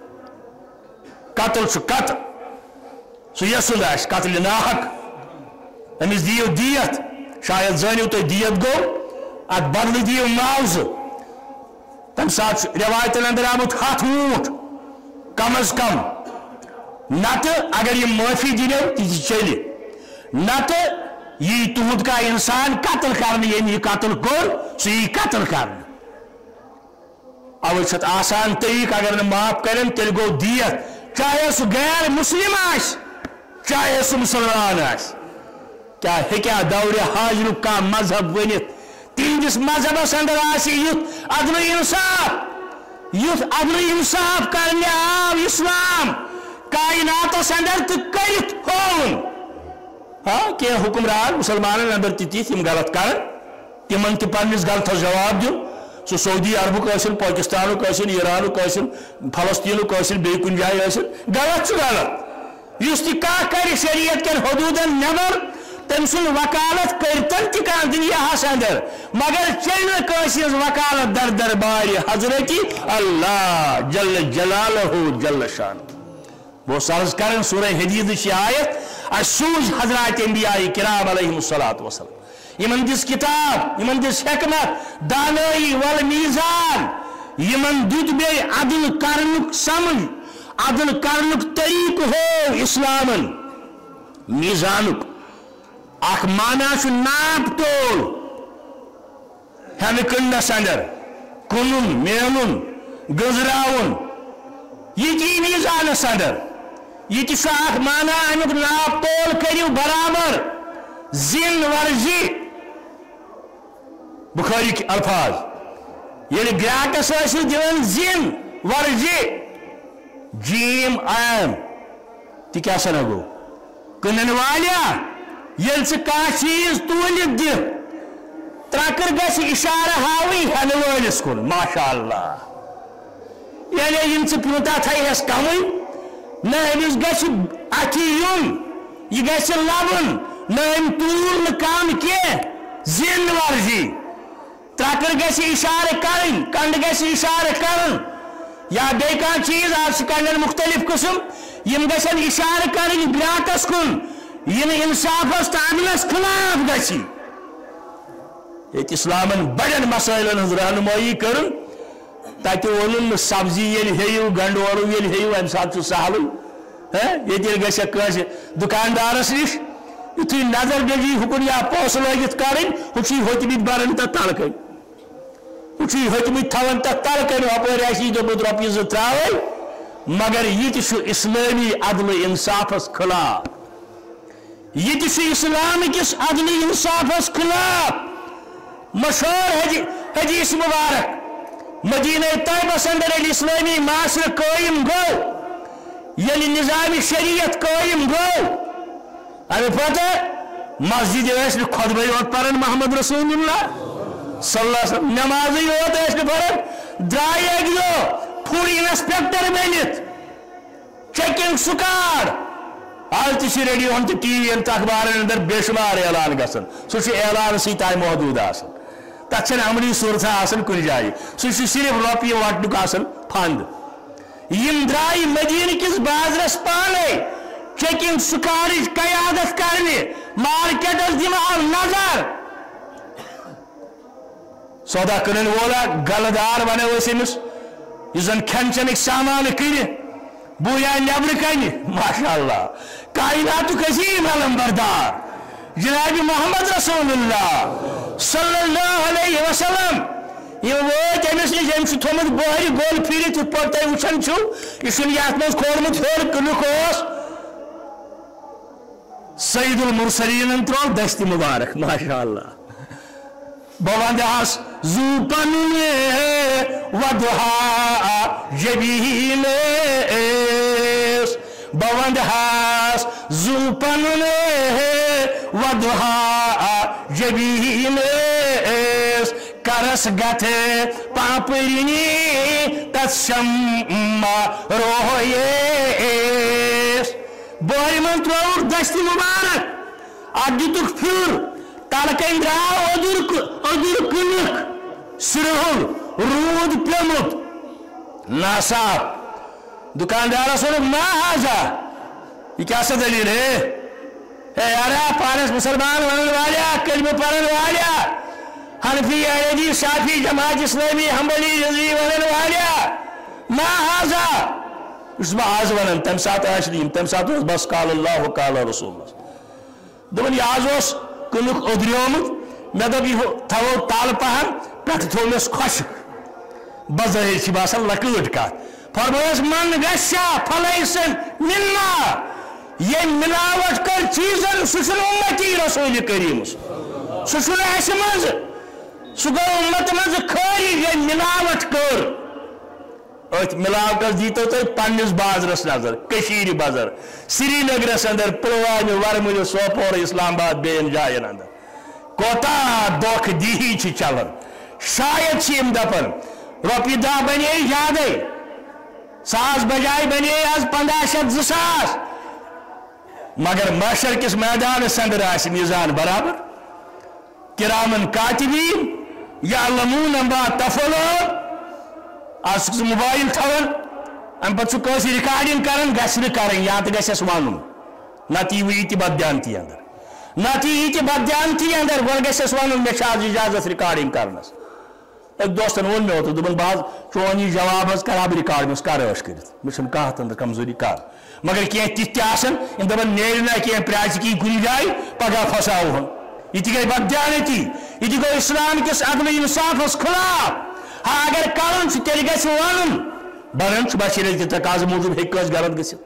قتل قتل سو یسند آس قتل ناحق امس دیو دیت شاید زانیو تو دیت گو ات بدل دیو معاوضہ تم سات روایت اندر آمت ہاتھ اونٹ کم از کم نت اگر یہ معافی دینو تیزی چلی نت یہ تہد کا انسان قتل کرنے یعنی یہ قتل کر سو یہ قتل کرنے اوے چھت آسان طریق اگر نہ معاف کریں تیل گو دیت چاہے سو غیر مسلم آس چاہے سو مسلمان آس کیا ہے کیا دور حاضر کا مذہب ونت تہندس مذہبس اندر آسی یت عدل انصاف یت عدل انصاف کرنے آو اسلام کائناتس اندر تو کرت ہون ہاں کیا حکمران مسلمان اندر تیت تم غلط کر تمن تہ پنس غلطس جواب دن سو سعودی عربک ٲسِن پاکستانک ٲسِن ایرانک ٲسِن فلسطینک ٲسِن بیٚیہِ کُنہِ جایہِ ٲسِن غلط چھُ غلط یُس تہِ کانٛہہ کرِ شریعت کٮ۪ن حدوٗدن نٮ۪بر تٔمۍ سُنٛد وکالت کٔرتن تہِ کانٛہہ دُنیاہس اندر مگر چلہِ نہٕ کٲنٛسہِ ہٕنٛز وکالت در دربارِ حضرت اللہ جل جلالہ جل شانہ بہٕ اوسُس عرض کران سورہ حدیدٕچ یہِ آیت اَسہِ سوٗز حضرات انبیاء کرام علیہم الصلاۃ والسلام یمن دس کتاب یمن دس حکمت دانائی والمیزان یمن دت بے عدل کرنک سمجھ عدل کرنک طریق ہو اسلامن میزانک اخ مانا چھ ناپ تول ہم کنس اندر کنن مینن گزراون یہ کی میزانس اندر یہ تہ اخ مانا امیک ناپ تول کریو برابر زن ورزی بخاری کے الفاظ یعنی گراکس ٲسِو دِوان زن ورزی جیم عام تہ کیا سا گو کنن والیا یل ژٕ کانٛہہ چیٖز تولِتھ دِ ترکر گژھِ اشارہ ہاوٕنۍ ہٮ۪نہٕ وٲلِس کُن ماشاء اللہ یعنی یِم ژٕ پیوٗتاہ تھایہس کمٕے نہ أمِس گژھِ اَتھِ یُن یہِ گژھِ لبُن نہ أمۍ توٗل نہٕ کم کینٛہہ زِن ورزی ترکر گژھِ اشارہ کرٕنۍ کنڈ گژھِ اشارہ کرُن یا بیٚیہِ کانٛہہ چیٖز آز چھِ کنڈن مختلف قٕسم یِم گژھن اشارہ کرٕنۍ بیٛاکھس کُن یہِ نہٕ انصافس تہٕ عدلس خلاف گژھِ ییٚتہِ اسلامن بڑٮ۪ن مسٲیلن ہٕنٛز رہنمٲیی کٔرٕن تتہِ ووٚنُن نہٕ سبزی ییٚلہِ ہیٚیِو گنڈورٕ ییٚلہِ ہیٚیِو امہِ ساتہٕ چھُ سہلٕے ییٚتہِ ییٚلہِ گژھِ کٲنٛسہِ دُکاندارس نِش یُتھُے نظر گٔجی ہُکُن یا پونٛسہٕ لٲگِتھ کڑٕنۍ ہُہ چھُے ہوٚتمٕتۍ بران تتھ تلہٕ ہُہ چھُے ہوٚتمٕتۍ تھاوان تتھ تلہٕ کٔنۍ ہۄپٲرۍ آسی دوٚپمُت رۄپیہِ زٕ ترٛاوَے مگر یہ اسلامی عدل انصاف خلاف یہ اسلام کس عدل انصاف خلاف مشہور حدیث مبارک مدینہ طیبہ اندر اسلامی معاشرہ قائم گو یعنی نظام شریعت قائم گو ابھی پتہ مسجد ٲسۍ خطبہ یوت پران محمد رسول اللہ صلی اللہ علیہ وسلم نماز یوت ٲسۍ پران درائے اکہ دۄہ پھُر انسپیکٹر بنت چیکنگ سکاڈ آج تہ ریڈیو تو ٹی وی تو اخبارن اندر بے شمار اعلان گژھان سہ اعلان سی تائیں محدود آسان تک عملی صورت آسان کن جائے سہ صرف روپیہ وٹنک آسان فند یم درائے مدینہ کس بازرس پانے چیکنگ سکارچ قیادت کرنے مارکیٹس دماغ نظر سودا کنن وولا گلدار بنو امس یہ زن کھین چنک سامان کن بویا نبر کن ماشاء اللہ کائنات عظیم علم بردار جناب محمد رسول اللہ صلی اللہ علیہ وسلم یہ ووت امس نش امس تھومت بہر گول پھرت یہ پہ تھی وچان یہ یت مز کھولمت ہور لکھ سید المرسلین ترو دست مبارک ماشاء اللہ بوندہس زو پننے ودہا جبیل بوندہس زو پننے ودہا جبیل کرس گتھے پاپرینی تشم رویس بوری من ترور دست مبارک ادتک پھر تلکن درا ادر ادر کنک سرہل رود پیمت ناصاف دکاندار سن ما حاضا یہ کیا سا دلیل ہے اے یارا پانس مسلمان ونن والیا کلمہ پڑھن والیا حنفی حنفی شافی جماعت اسلامی حنبلی رضی ونن والیا ما حاضا اس میں آز ونن تم سات آشریم تم سات بس قال اللہ قال رسول اللہ دون یہ آز اس کنک ادریومت میں دب یہ تھو تال پہن پتہ تھو مس خشک بظاہر چھ باسان لکٹ کت فرمایس من گشا پھلائسن ملنا یہ ملاوٹ کر چیزن سہ امتی رسول کریم سہ اس مز سہ گو امت مز خاری یہ ملاوٹ کر ات ملاوٹس دیتو تھی پنس بازرس نظر کشیر بازر سری نگرس اندر پلوامہ ورمل سوپور اسلام آباد بین جائن اندر کوتا دکھ دیہی چلان شاید چم دپان روپیہ دہ بنے زیادہ ساس بجائے بنے آج پندہ شیت زاس مگر معاشر کس میدانس اندر آس میزان برابر کرامن کاتبین یعلمون ما تفعلون آج موبائل تھوان ام پتہ کس ریکارڈنگ کران گھس نہ کریں یا تو گھس ون نت یہ بدیانتی اندر نت یہ بدیانتی اندر گو گھس ون مے آج اجازت ریکارڈنگ کرنس ایک دوستن ون مے اوت دپان بہت چون یہ جواب حظ کر بہ ریکارڈ مس کر عش کرت مے کہت اندر کمزوری کر مگر کی تھی آسان یم دپان نیرِ نا کی پریچ کی کن جائے پگہ پھساوہن یہ گئی بدیانتی یہ گو اسلام کس عدل انصافس خلاف ہاں اگر کرن تیل گھس ون بنان بشیر تقاض موجود ہیکس غلط گھت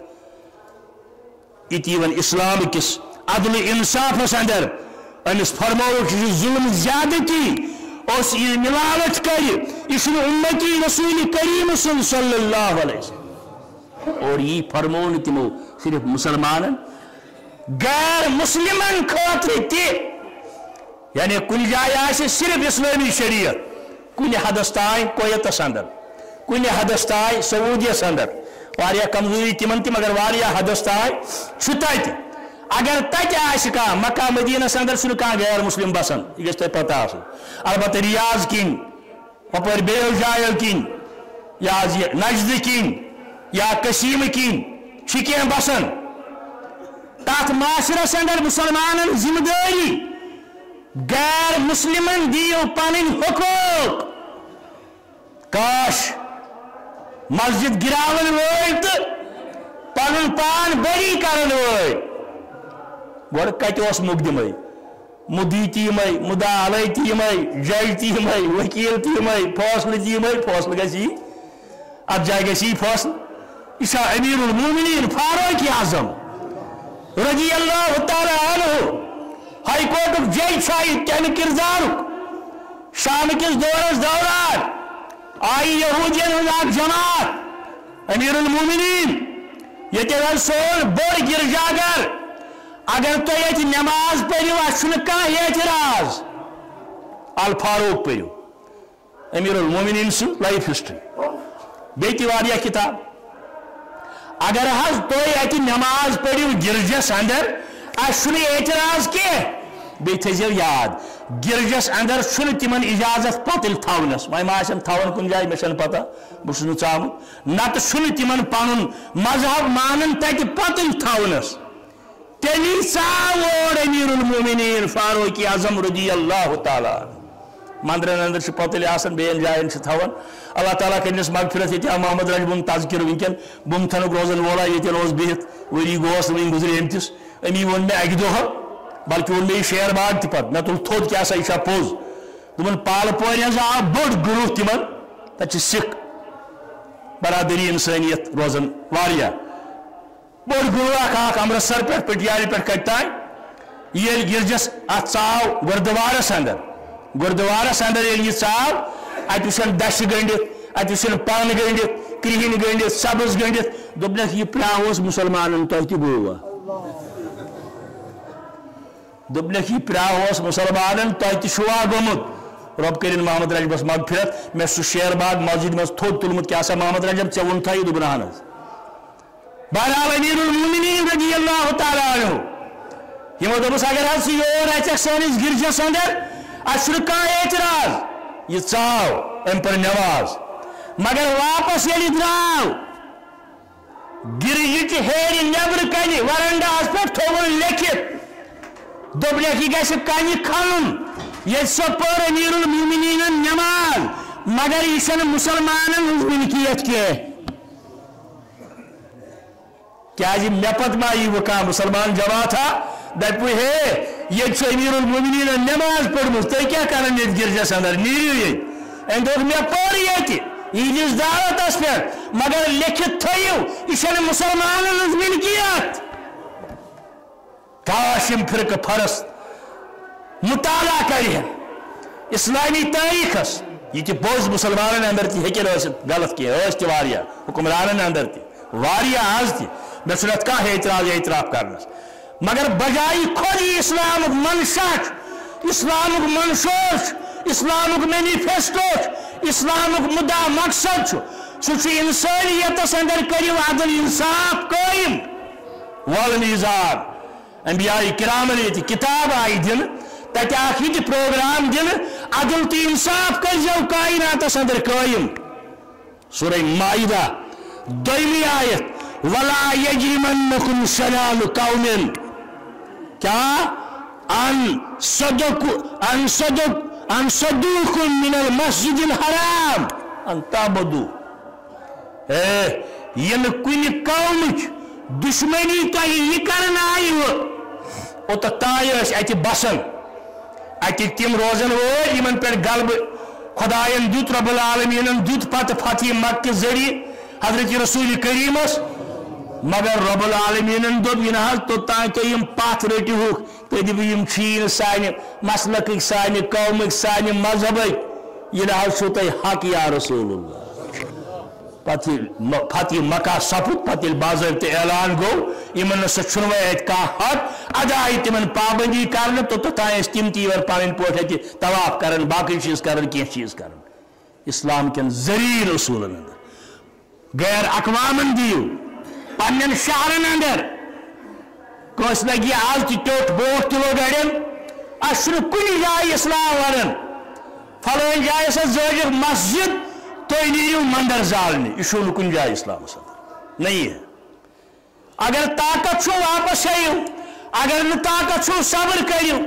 یہ اسلام کس عدل انصافس اندر امس فرموک ظلم زیادتی اس یہ ملاوٹ کر یہ امتی رسول کریم صلی اللہ علیہ وسلم اور یہ فرمون تمو صرف مسلمان غیر مسلمن خاطر تہ یعنی کن جائے صرف اسلامی شریعت کن حدس تائیں کویتس اندر کن حدس تائیں سعودیس اندر واریا کمزوری تمن تہ مگر واریا حدس تائیں تت اگر تت آہ کھانا مکہ مدینس اندر چھ کھانا غیر مسلم بسان یہ گھس تہ پتہ آسن البتہ ریاض کن ہپر بیو جایو کن یا نجد کن یا قسیم کن کی بسان تات معاشرس اندر مسلمان ذمہ داری غیر مسلمن دیو پن حقوق کاش مسجد گراون ول تو پن پان بری کرن ول گوڑ کت مقدم مدی تیم مدا علیہ تیم جج تیم وکیل تیم فاصلہ تیم فاصلہ گی ات جائے گی فاصل یہ امیر المومنین فاروق اعظم رضی اللہ تعالی عنہ ہائی کورٹ جج شاہد تمہ کردار شام کس دورس دوران آئی یہودین ہند جماعت امیر المومنین یہ سون بڑ گرجا گھر اگر تو یہ نماز پڑھو اتھ کھانا اعتراض الفاروق پڑھو امیر المومنین سن لائف ہسٹری بیہ کتاب اگر حض تو یہ نماز پڑھو گرجس اندر اتھ اعتراض کی بیٚیہِ تھٲیزیو یاد گرجس اندر چھُنہٕ تِمن اجازت پتل تھاونس وۄنۍ ما آسن تھاون کُنہِ جایہِ مےٚ چھنہٕ پتہ بہٕ چھُس نہٕ ژامُت نتہٕ چھُنہٕ تِمن پنُن مذہب مانن تتہِ پتل تھاونس تیٚلی ژاو اور امیر المومنین فاروق اعظم رضی اللہ تعالیٰ مندرن اندر چھِ پتل آسان بیٚیَن جاین چھِ تھاوان اللہ تعالیٰ کٔرنس مغفرت ییٚتہِ آو محمد رجبُن تذکر ونکٮ۪ن بُمتھنُک روزن وولا ییٚتٮ۪ن اوس بِہِتھ ؤری گوس وۄنۍ گُزرے أمتِس أمی ووٚن مےٚ اکہِ دۄہ بلکہ ووٚن مےٚ یہِ شیر باغ تہِ پتہٕ مےٚ تُل تھوٚد کیٛاہ سا یہِ چھا پوٚز دوٚپُن پالہٕ پورِ حظ آو بوٚڑ گروہ تِمن تتہِ چھِ سِکھ برادری انسٲنیت روزان واریاہ بوٚڑ گروہ اکھ اکھ امرتسر پٮ۪ٹھ پٹیالہِ پٮ۪ٹھ کتہِ تانۍ ییٚلہِ گرجس اتھ ژاو گردوارس اندر گردوارس اندر ییٚلہِ یہِ ژاو اتہِ وٕچھن دشہِ گٔنڈِتھ اتہِ وٕچھن پن گٔنڈِتھ کرٛہِنۍ گٔنڈِتھ سبز گٔنڈِتھ دوٚپنکھ یہِ پرٛاوُس مُسلمانن تۄہہِ تہِ گوٚوا دوٚپنکھ یہِ پرٛاوُس مُسلمانن تۄہہِ تہِ چھُوا گوٚمُت رۄب کٔرِنۍ محمد رجبس مغفرت مےٚ سُہ شیر باغ مسجد منٛز تھوٚد تُلمُت کیٛاہ سا محمد رجب ژےٚ ووٚنتھا یہِ دوٚپُن اہن حظ بہرحال امیر المومنین رضی اللہ تعالیٰ عنہ یمو دوٚپُس اگر حظ ژٕ یور اژکھ سٲنِس گرجس اندر اتھ چھُنہٕ کانٛہہ اعتراض یہِ ژاو أمۍ پٔر نٮ۪ماز مگر واپس ییٚلہِ درٛاو گرجچہِ ہیرِ نٮ۪برٕ کنہِ ورنڈاہس پٮ۪ٹھ تھوٚوُن لیکھِتھ دوٚپنکھ یہِ گژھِ کنہِ کھنُن ییٚتہِ سۄ پٔر امیر المومنیٖنن نٮ۪ماز مگر یہِ چھنہٕ مُسلمانن ہٕنٛز ملکیت کینٛہہ کیٛازِ مےٚ پتہٕ ما یی وۄنۍ کانٛہہ مُسلمان جماعتھا دپہِ ہے ییٚتہِ چھُ امیر المومنیٖنن نٮ۪ماز پٔرمٕژ تُہۍ کیٛاہ کران ییٚتہِ گرجس اندر نیٖرِو ییٚتہِ أمۍ دوٚپ مےٚ پٔر ییٚتہِ یِہنٛدِس دعوتس پٮ۪ٹھ مگر لیکھِتھ تھٲیِو یہِ چھنہٕ مُسلمانن ہٕنٛز ملکیت کاش یِم فرقہٕ پرست مطالعہ کرِہن اسلامی تٲریٖخس یہِ تہِ پوٚز مُسلمانن اندر تہِ ہیٚکن ٲسِتھ غلط کینٛہہ ٲسۍ تہِ واریاہ حُکمرانن اندر تہِ واریاہ آز تہِ مےٚ چھُنہٕ اتھ کانٛہہ اعتراض اعتراف کرنس مگر بجائے خود یہِ اسلامُک منشا چھُ اسلامُک منشور چھُ اسلامُک مینیفیسٹو چھُ اسلامُک مُدا مقصد چھُ سُہ چھُ انسٲنیتس اندر کٔرِو عدل انصاف قٲیِم والمیٖزان انبیاء کرامن ییٚتہِ کتاب آیہِ دِنہٕ تتہِ اکھ یہِ تہِ پروگرام دِنہٕ عدل تہٕ انصاف کٔرزیو کایناتس اندر قٲیِم سورہ مائدہ دوٚیمہِ آیت ولا یجرمنکم شنآن قوم کیا ان صدق ان صدق ان صدوکم من المسجد الحرام ان تعبدوا اے یہ نہ کُنہِ قومٕچ دشمنی تۄہہِ یہِ کرنایِوٕ اوٚتتھ تانۍ ٲسۍ اتہِ بسان اتہِ تِم روزن وٲلۍ یِمن پٮ۪ٹھ غلبہٕ خۄداین دیُت رۄب العالمیٖنن دیُت پتہٕ فتحِ مکہ کہِ ذٔریعہٕ حضرت رسول کریٖمس مگر رۄب العالمیٖنن دوٚپ یہِ نہ حظ توٚتانۍ تُہۍ یِم پتھ رٔٹِہوکھ تُہۍ دِبو یِم چھِی نہٕ سانہِ مسلکٕکۍ سانہِ قومٕکۍ سانہِ مذہبٕکۍ یہِ نہ حظ چھُو تۄہہِ حق یا رسول اللہ پتہٕ ییٚلہِ فتحِ مکہ سپُد پتہٕ ییٚلہِ باضٲبطہٕ اعلان گوٚو یِمن نسا چھُنہٕ وۄنۍ اَتہِ کانٛہہ حق ادا آیہِ تِمن پابندی کرنہٕ توٚتتھ تانۍ ٲسۍ تِم تہِ یورٕ پنٕنۍ پٲٹھۍ اَتہِ طواف کران باقٕے چیٖز کران کینٛہہ چیٖز کران اسلام کٮ۪ن زٔریٖن اصوٗلن اندر غیر اقوامن دِیِو پننٮ۪ن شہرن اندر کٲنٛسہِ لگہِ آز تہِ ٹیوٚٹھ برونٛٹھ تہِ لوٚگ اڑٮ۪ن اَسہِ چھُنہٕ کُنہِ جایہِ اسلام ونان فلٲنۍ جایہِ ہسا زٲجِکھ مسجد تُہۍ نیٖرِو منٛدر زالنہِ یہِ چھُو نہٕ کُنہِ جایہِ اسلامس اندر نہیں ہے اگر طاقت چھُو واپس ہیٚیِو اگر نہٕ طاقت چھُو صبر کٔرِو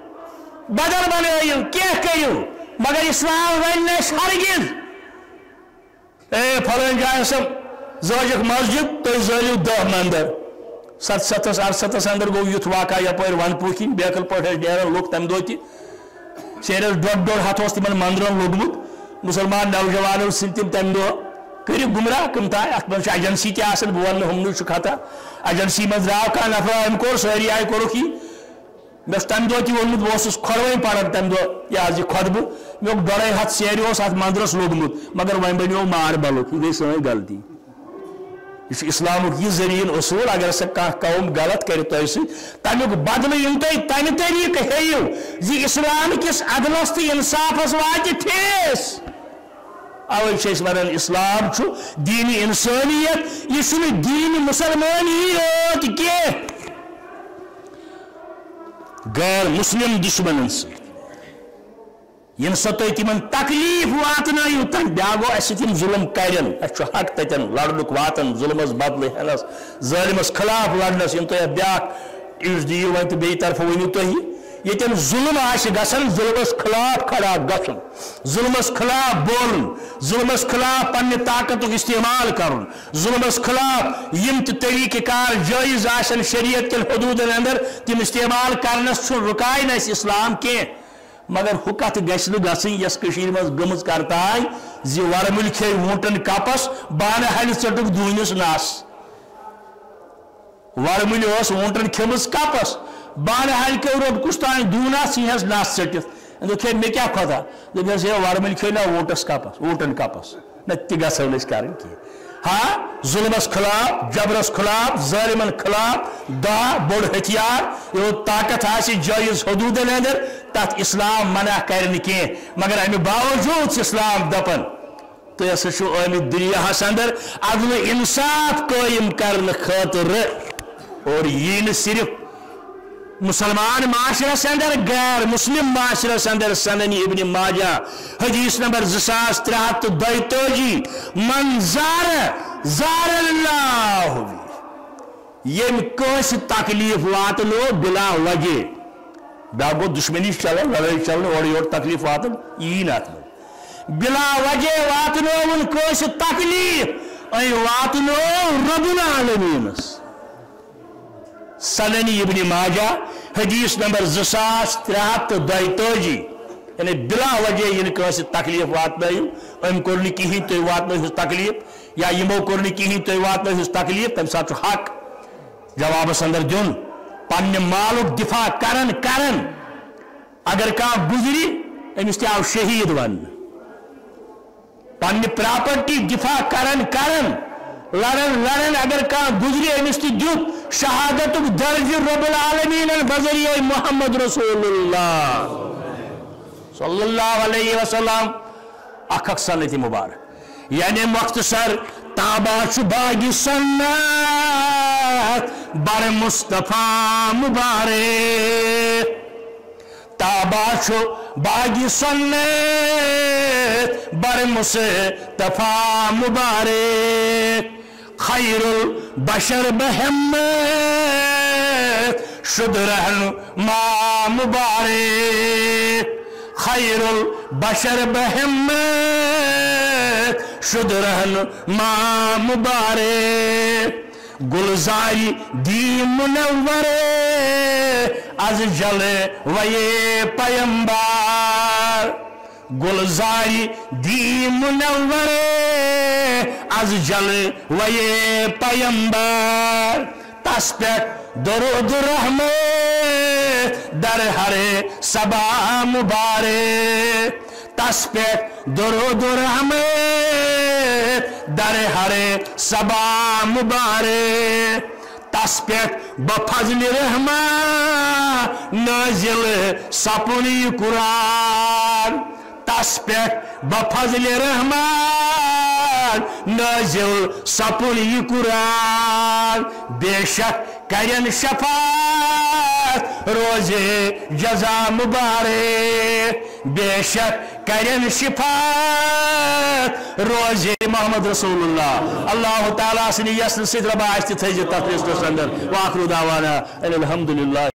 بدل بنٲیِو کینٛہہ کٔرِو مگر اسلام ونہِ نہٕ اَسہِ ہرگز اے فلٲنۍ جایہِ ہسا زٲجِکھ مسجد تُہۍ زٲلِو دہ منٛدر ستھ ستس ارستس اندر گوٚو یُتھ واقعہ یپٲرۍ ونپوٗ کِنۍ بیکل پٲٹھۍ ٲسۍ نیران لُکھ تمہِ دۄہ تہِ سیرٮ۪س ڈۄڈ ڈۄڈ ہتھ اوس تِمن منٛدرن لوٚگمُت مُسلمان نوجوانو سٕنٛدۍ تِم تمہِ دۄہ کرو گمراہ کم تائے ات من ایجنسی تہ بہ ون خطا ایجنسی من درو کھانا نفر ام کور ساری آئی کورک یہ مے تمہ دہ تہ وونمت بہت کھۄروٲنۍ پران تمہ دہ یہ حظ یہ خطبہ مے ڈۄڑے ہتھ سیرِ اوس اتھ مندرس لوگمت مگر وۄنۍ بنیو مار بلک یہ گئی سٲنۍ غلطی یہ اسلامک یہ زرین اصول اگر سا قوم غلط کر تہ ست تمیک بدلہ یم تھی تمہ طریقہ ہیو زی اسلام کس عدلس تو انصافس وات ٹھیس اوے ونان اسلام چھو دین انسانیت یہ دین مسلمانی یوت کی غیر مسلم دشمنن ست یم سا تھی تمن تکلیف واتنو تم بیا گو اس تم ظلم کرن اس حق تتن لڑنک واتن ظلمس بدلے ہنس ظالمس خلاف لڑنس یم تہ بیا اس دیو ون بی طرف ونیو تھی یتن ظلم آش گسن ظلمس خلاف کھڑا گھن ظلمس خلاف بولن ظلمس خلاف پنہ طاقت استعمال کرن ظلمس خلاف یم تہ طریقہ کار جائز آشن شریعت کن حدود اندر تم استعمال کرنس چھ رکائے نہ اسلام کی مگر ہو کت گھس گھن یس مز گمز کرتائی زی ورمل کھے وونٹن کپس بانہ ہل ٹھٹک دونس نس ورمل وونٹن کھمز کپس بانہ ہل کے روٹ کس تان دونس یہ نس ٹھٹت دے مے کیا کھوتا دس ورمل کھے نا وونٹس کپس وونٹن کپس نہ تہ گھو کریں کی ہاں ظلمس خلاف جبرس خلاف ظالمن خلاف دا بوڑ ہتھیار یہ طاقت آسی جائز حدود اندر تات اسلام منع کرن کی مگر امہ باوجود اسلام دپن تو یہ سا آمت دنیا اندر عدل انصاف قائم کرنے خاطر اور یہ نہ صرف مسلمان معاشرس اندر غیر مسلم معاشرس اندر سنن ابن ماجہ حدیث نمبر زساس ترے ہتھ دۄیتٲجی من زار زار اللہ یم کس تکلیف واتنو بلا وجہ بیا گو دشمنی چلن لڑائی چلن اور یور تکلیف واتن یہ نات بلا وجہ واتنو کس تکلیف اے واتنو رب العالمین سنن ابن ماجہ حدیث نمبر زساس ترے ہتھ دۄیتٲجی یعنی بلا وجہ یہ کس تکلیف واتنو ام کور کہین تھی واتنو تکلیف یا یمو کور کہین تھی واتنو تکلیف تمہ سات حق جوابس اندر دن پنہ مالک دفاع کرن کرن اگر کان گزری امس تہ آو شہید ون پنہ پراپرٹی دفاع کرن کرن لڑن لڑن اگر کان گزری امس تہ دیت شہادت درج رب العالمین بذریعہ محمد رسول اللہ صلی اللہ علیہ وسلم اخ اخ سنت مبارک یعنی مختصر تابا باغی سنت بر مصطفیٰ مبارک تابا باغی سنت بر مصطفیٰ مبارک خیر البشر بہمت شد رہنما مبارک خیر البشر بہمت شد رہنما مبارک گلزاری دی منور از جل وی پیمبر گلزاری دی منور از جل وی پیمبر تس پہ درود رحمت در ہر صبا مبارک تس پہ درود رحمت در ہر صبا مبارک تس پہ بفضل رحمت نازل سپنی قرآن تس پہ بفضل رحمت نازل سپنی قرآن بے شک کرن شفاعت روز جزا مبارک بے شک کرن شفاعت روز محمد رسول اللہ اللہ تعالیٰ سنی یسن سید ربا آشتی تھیجی تفریس اندر واخر دعوانا الحمدللہ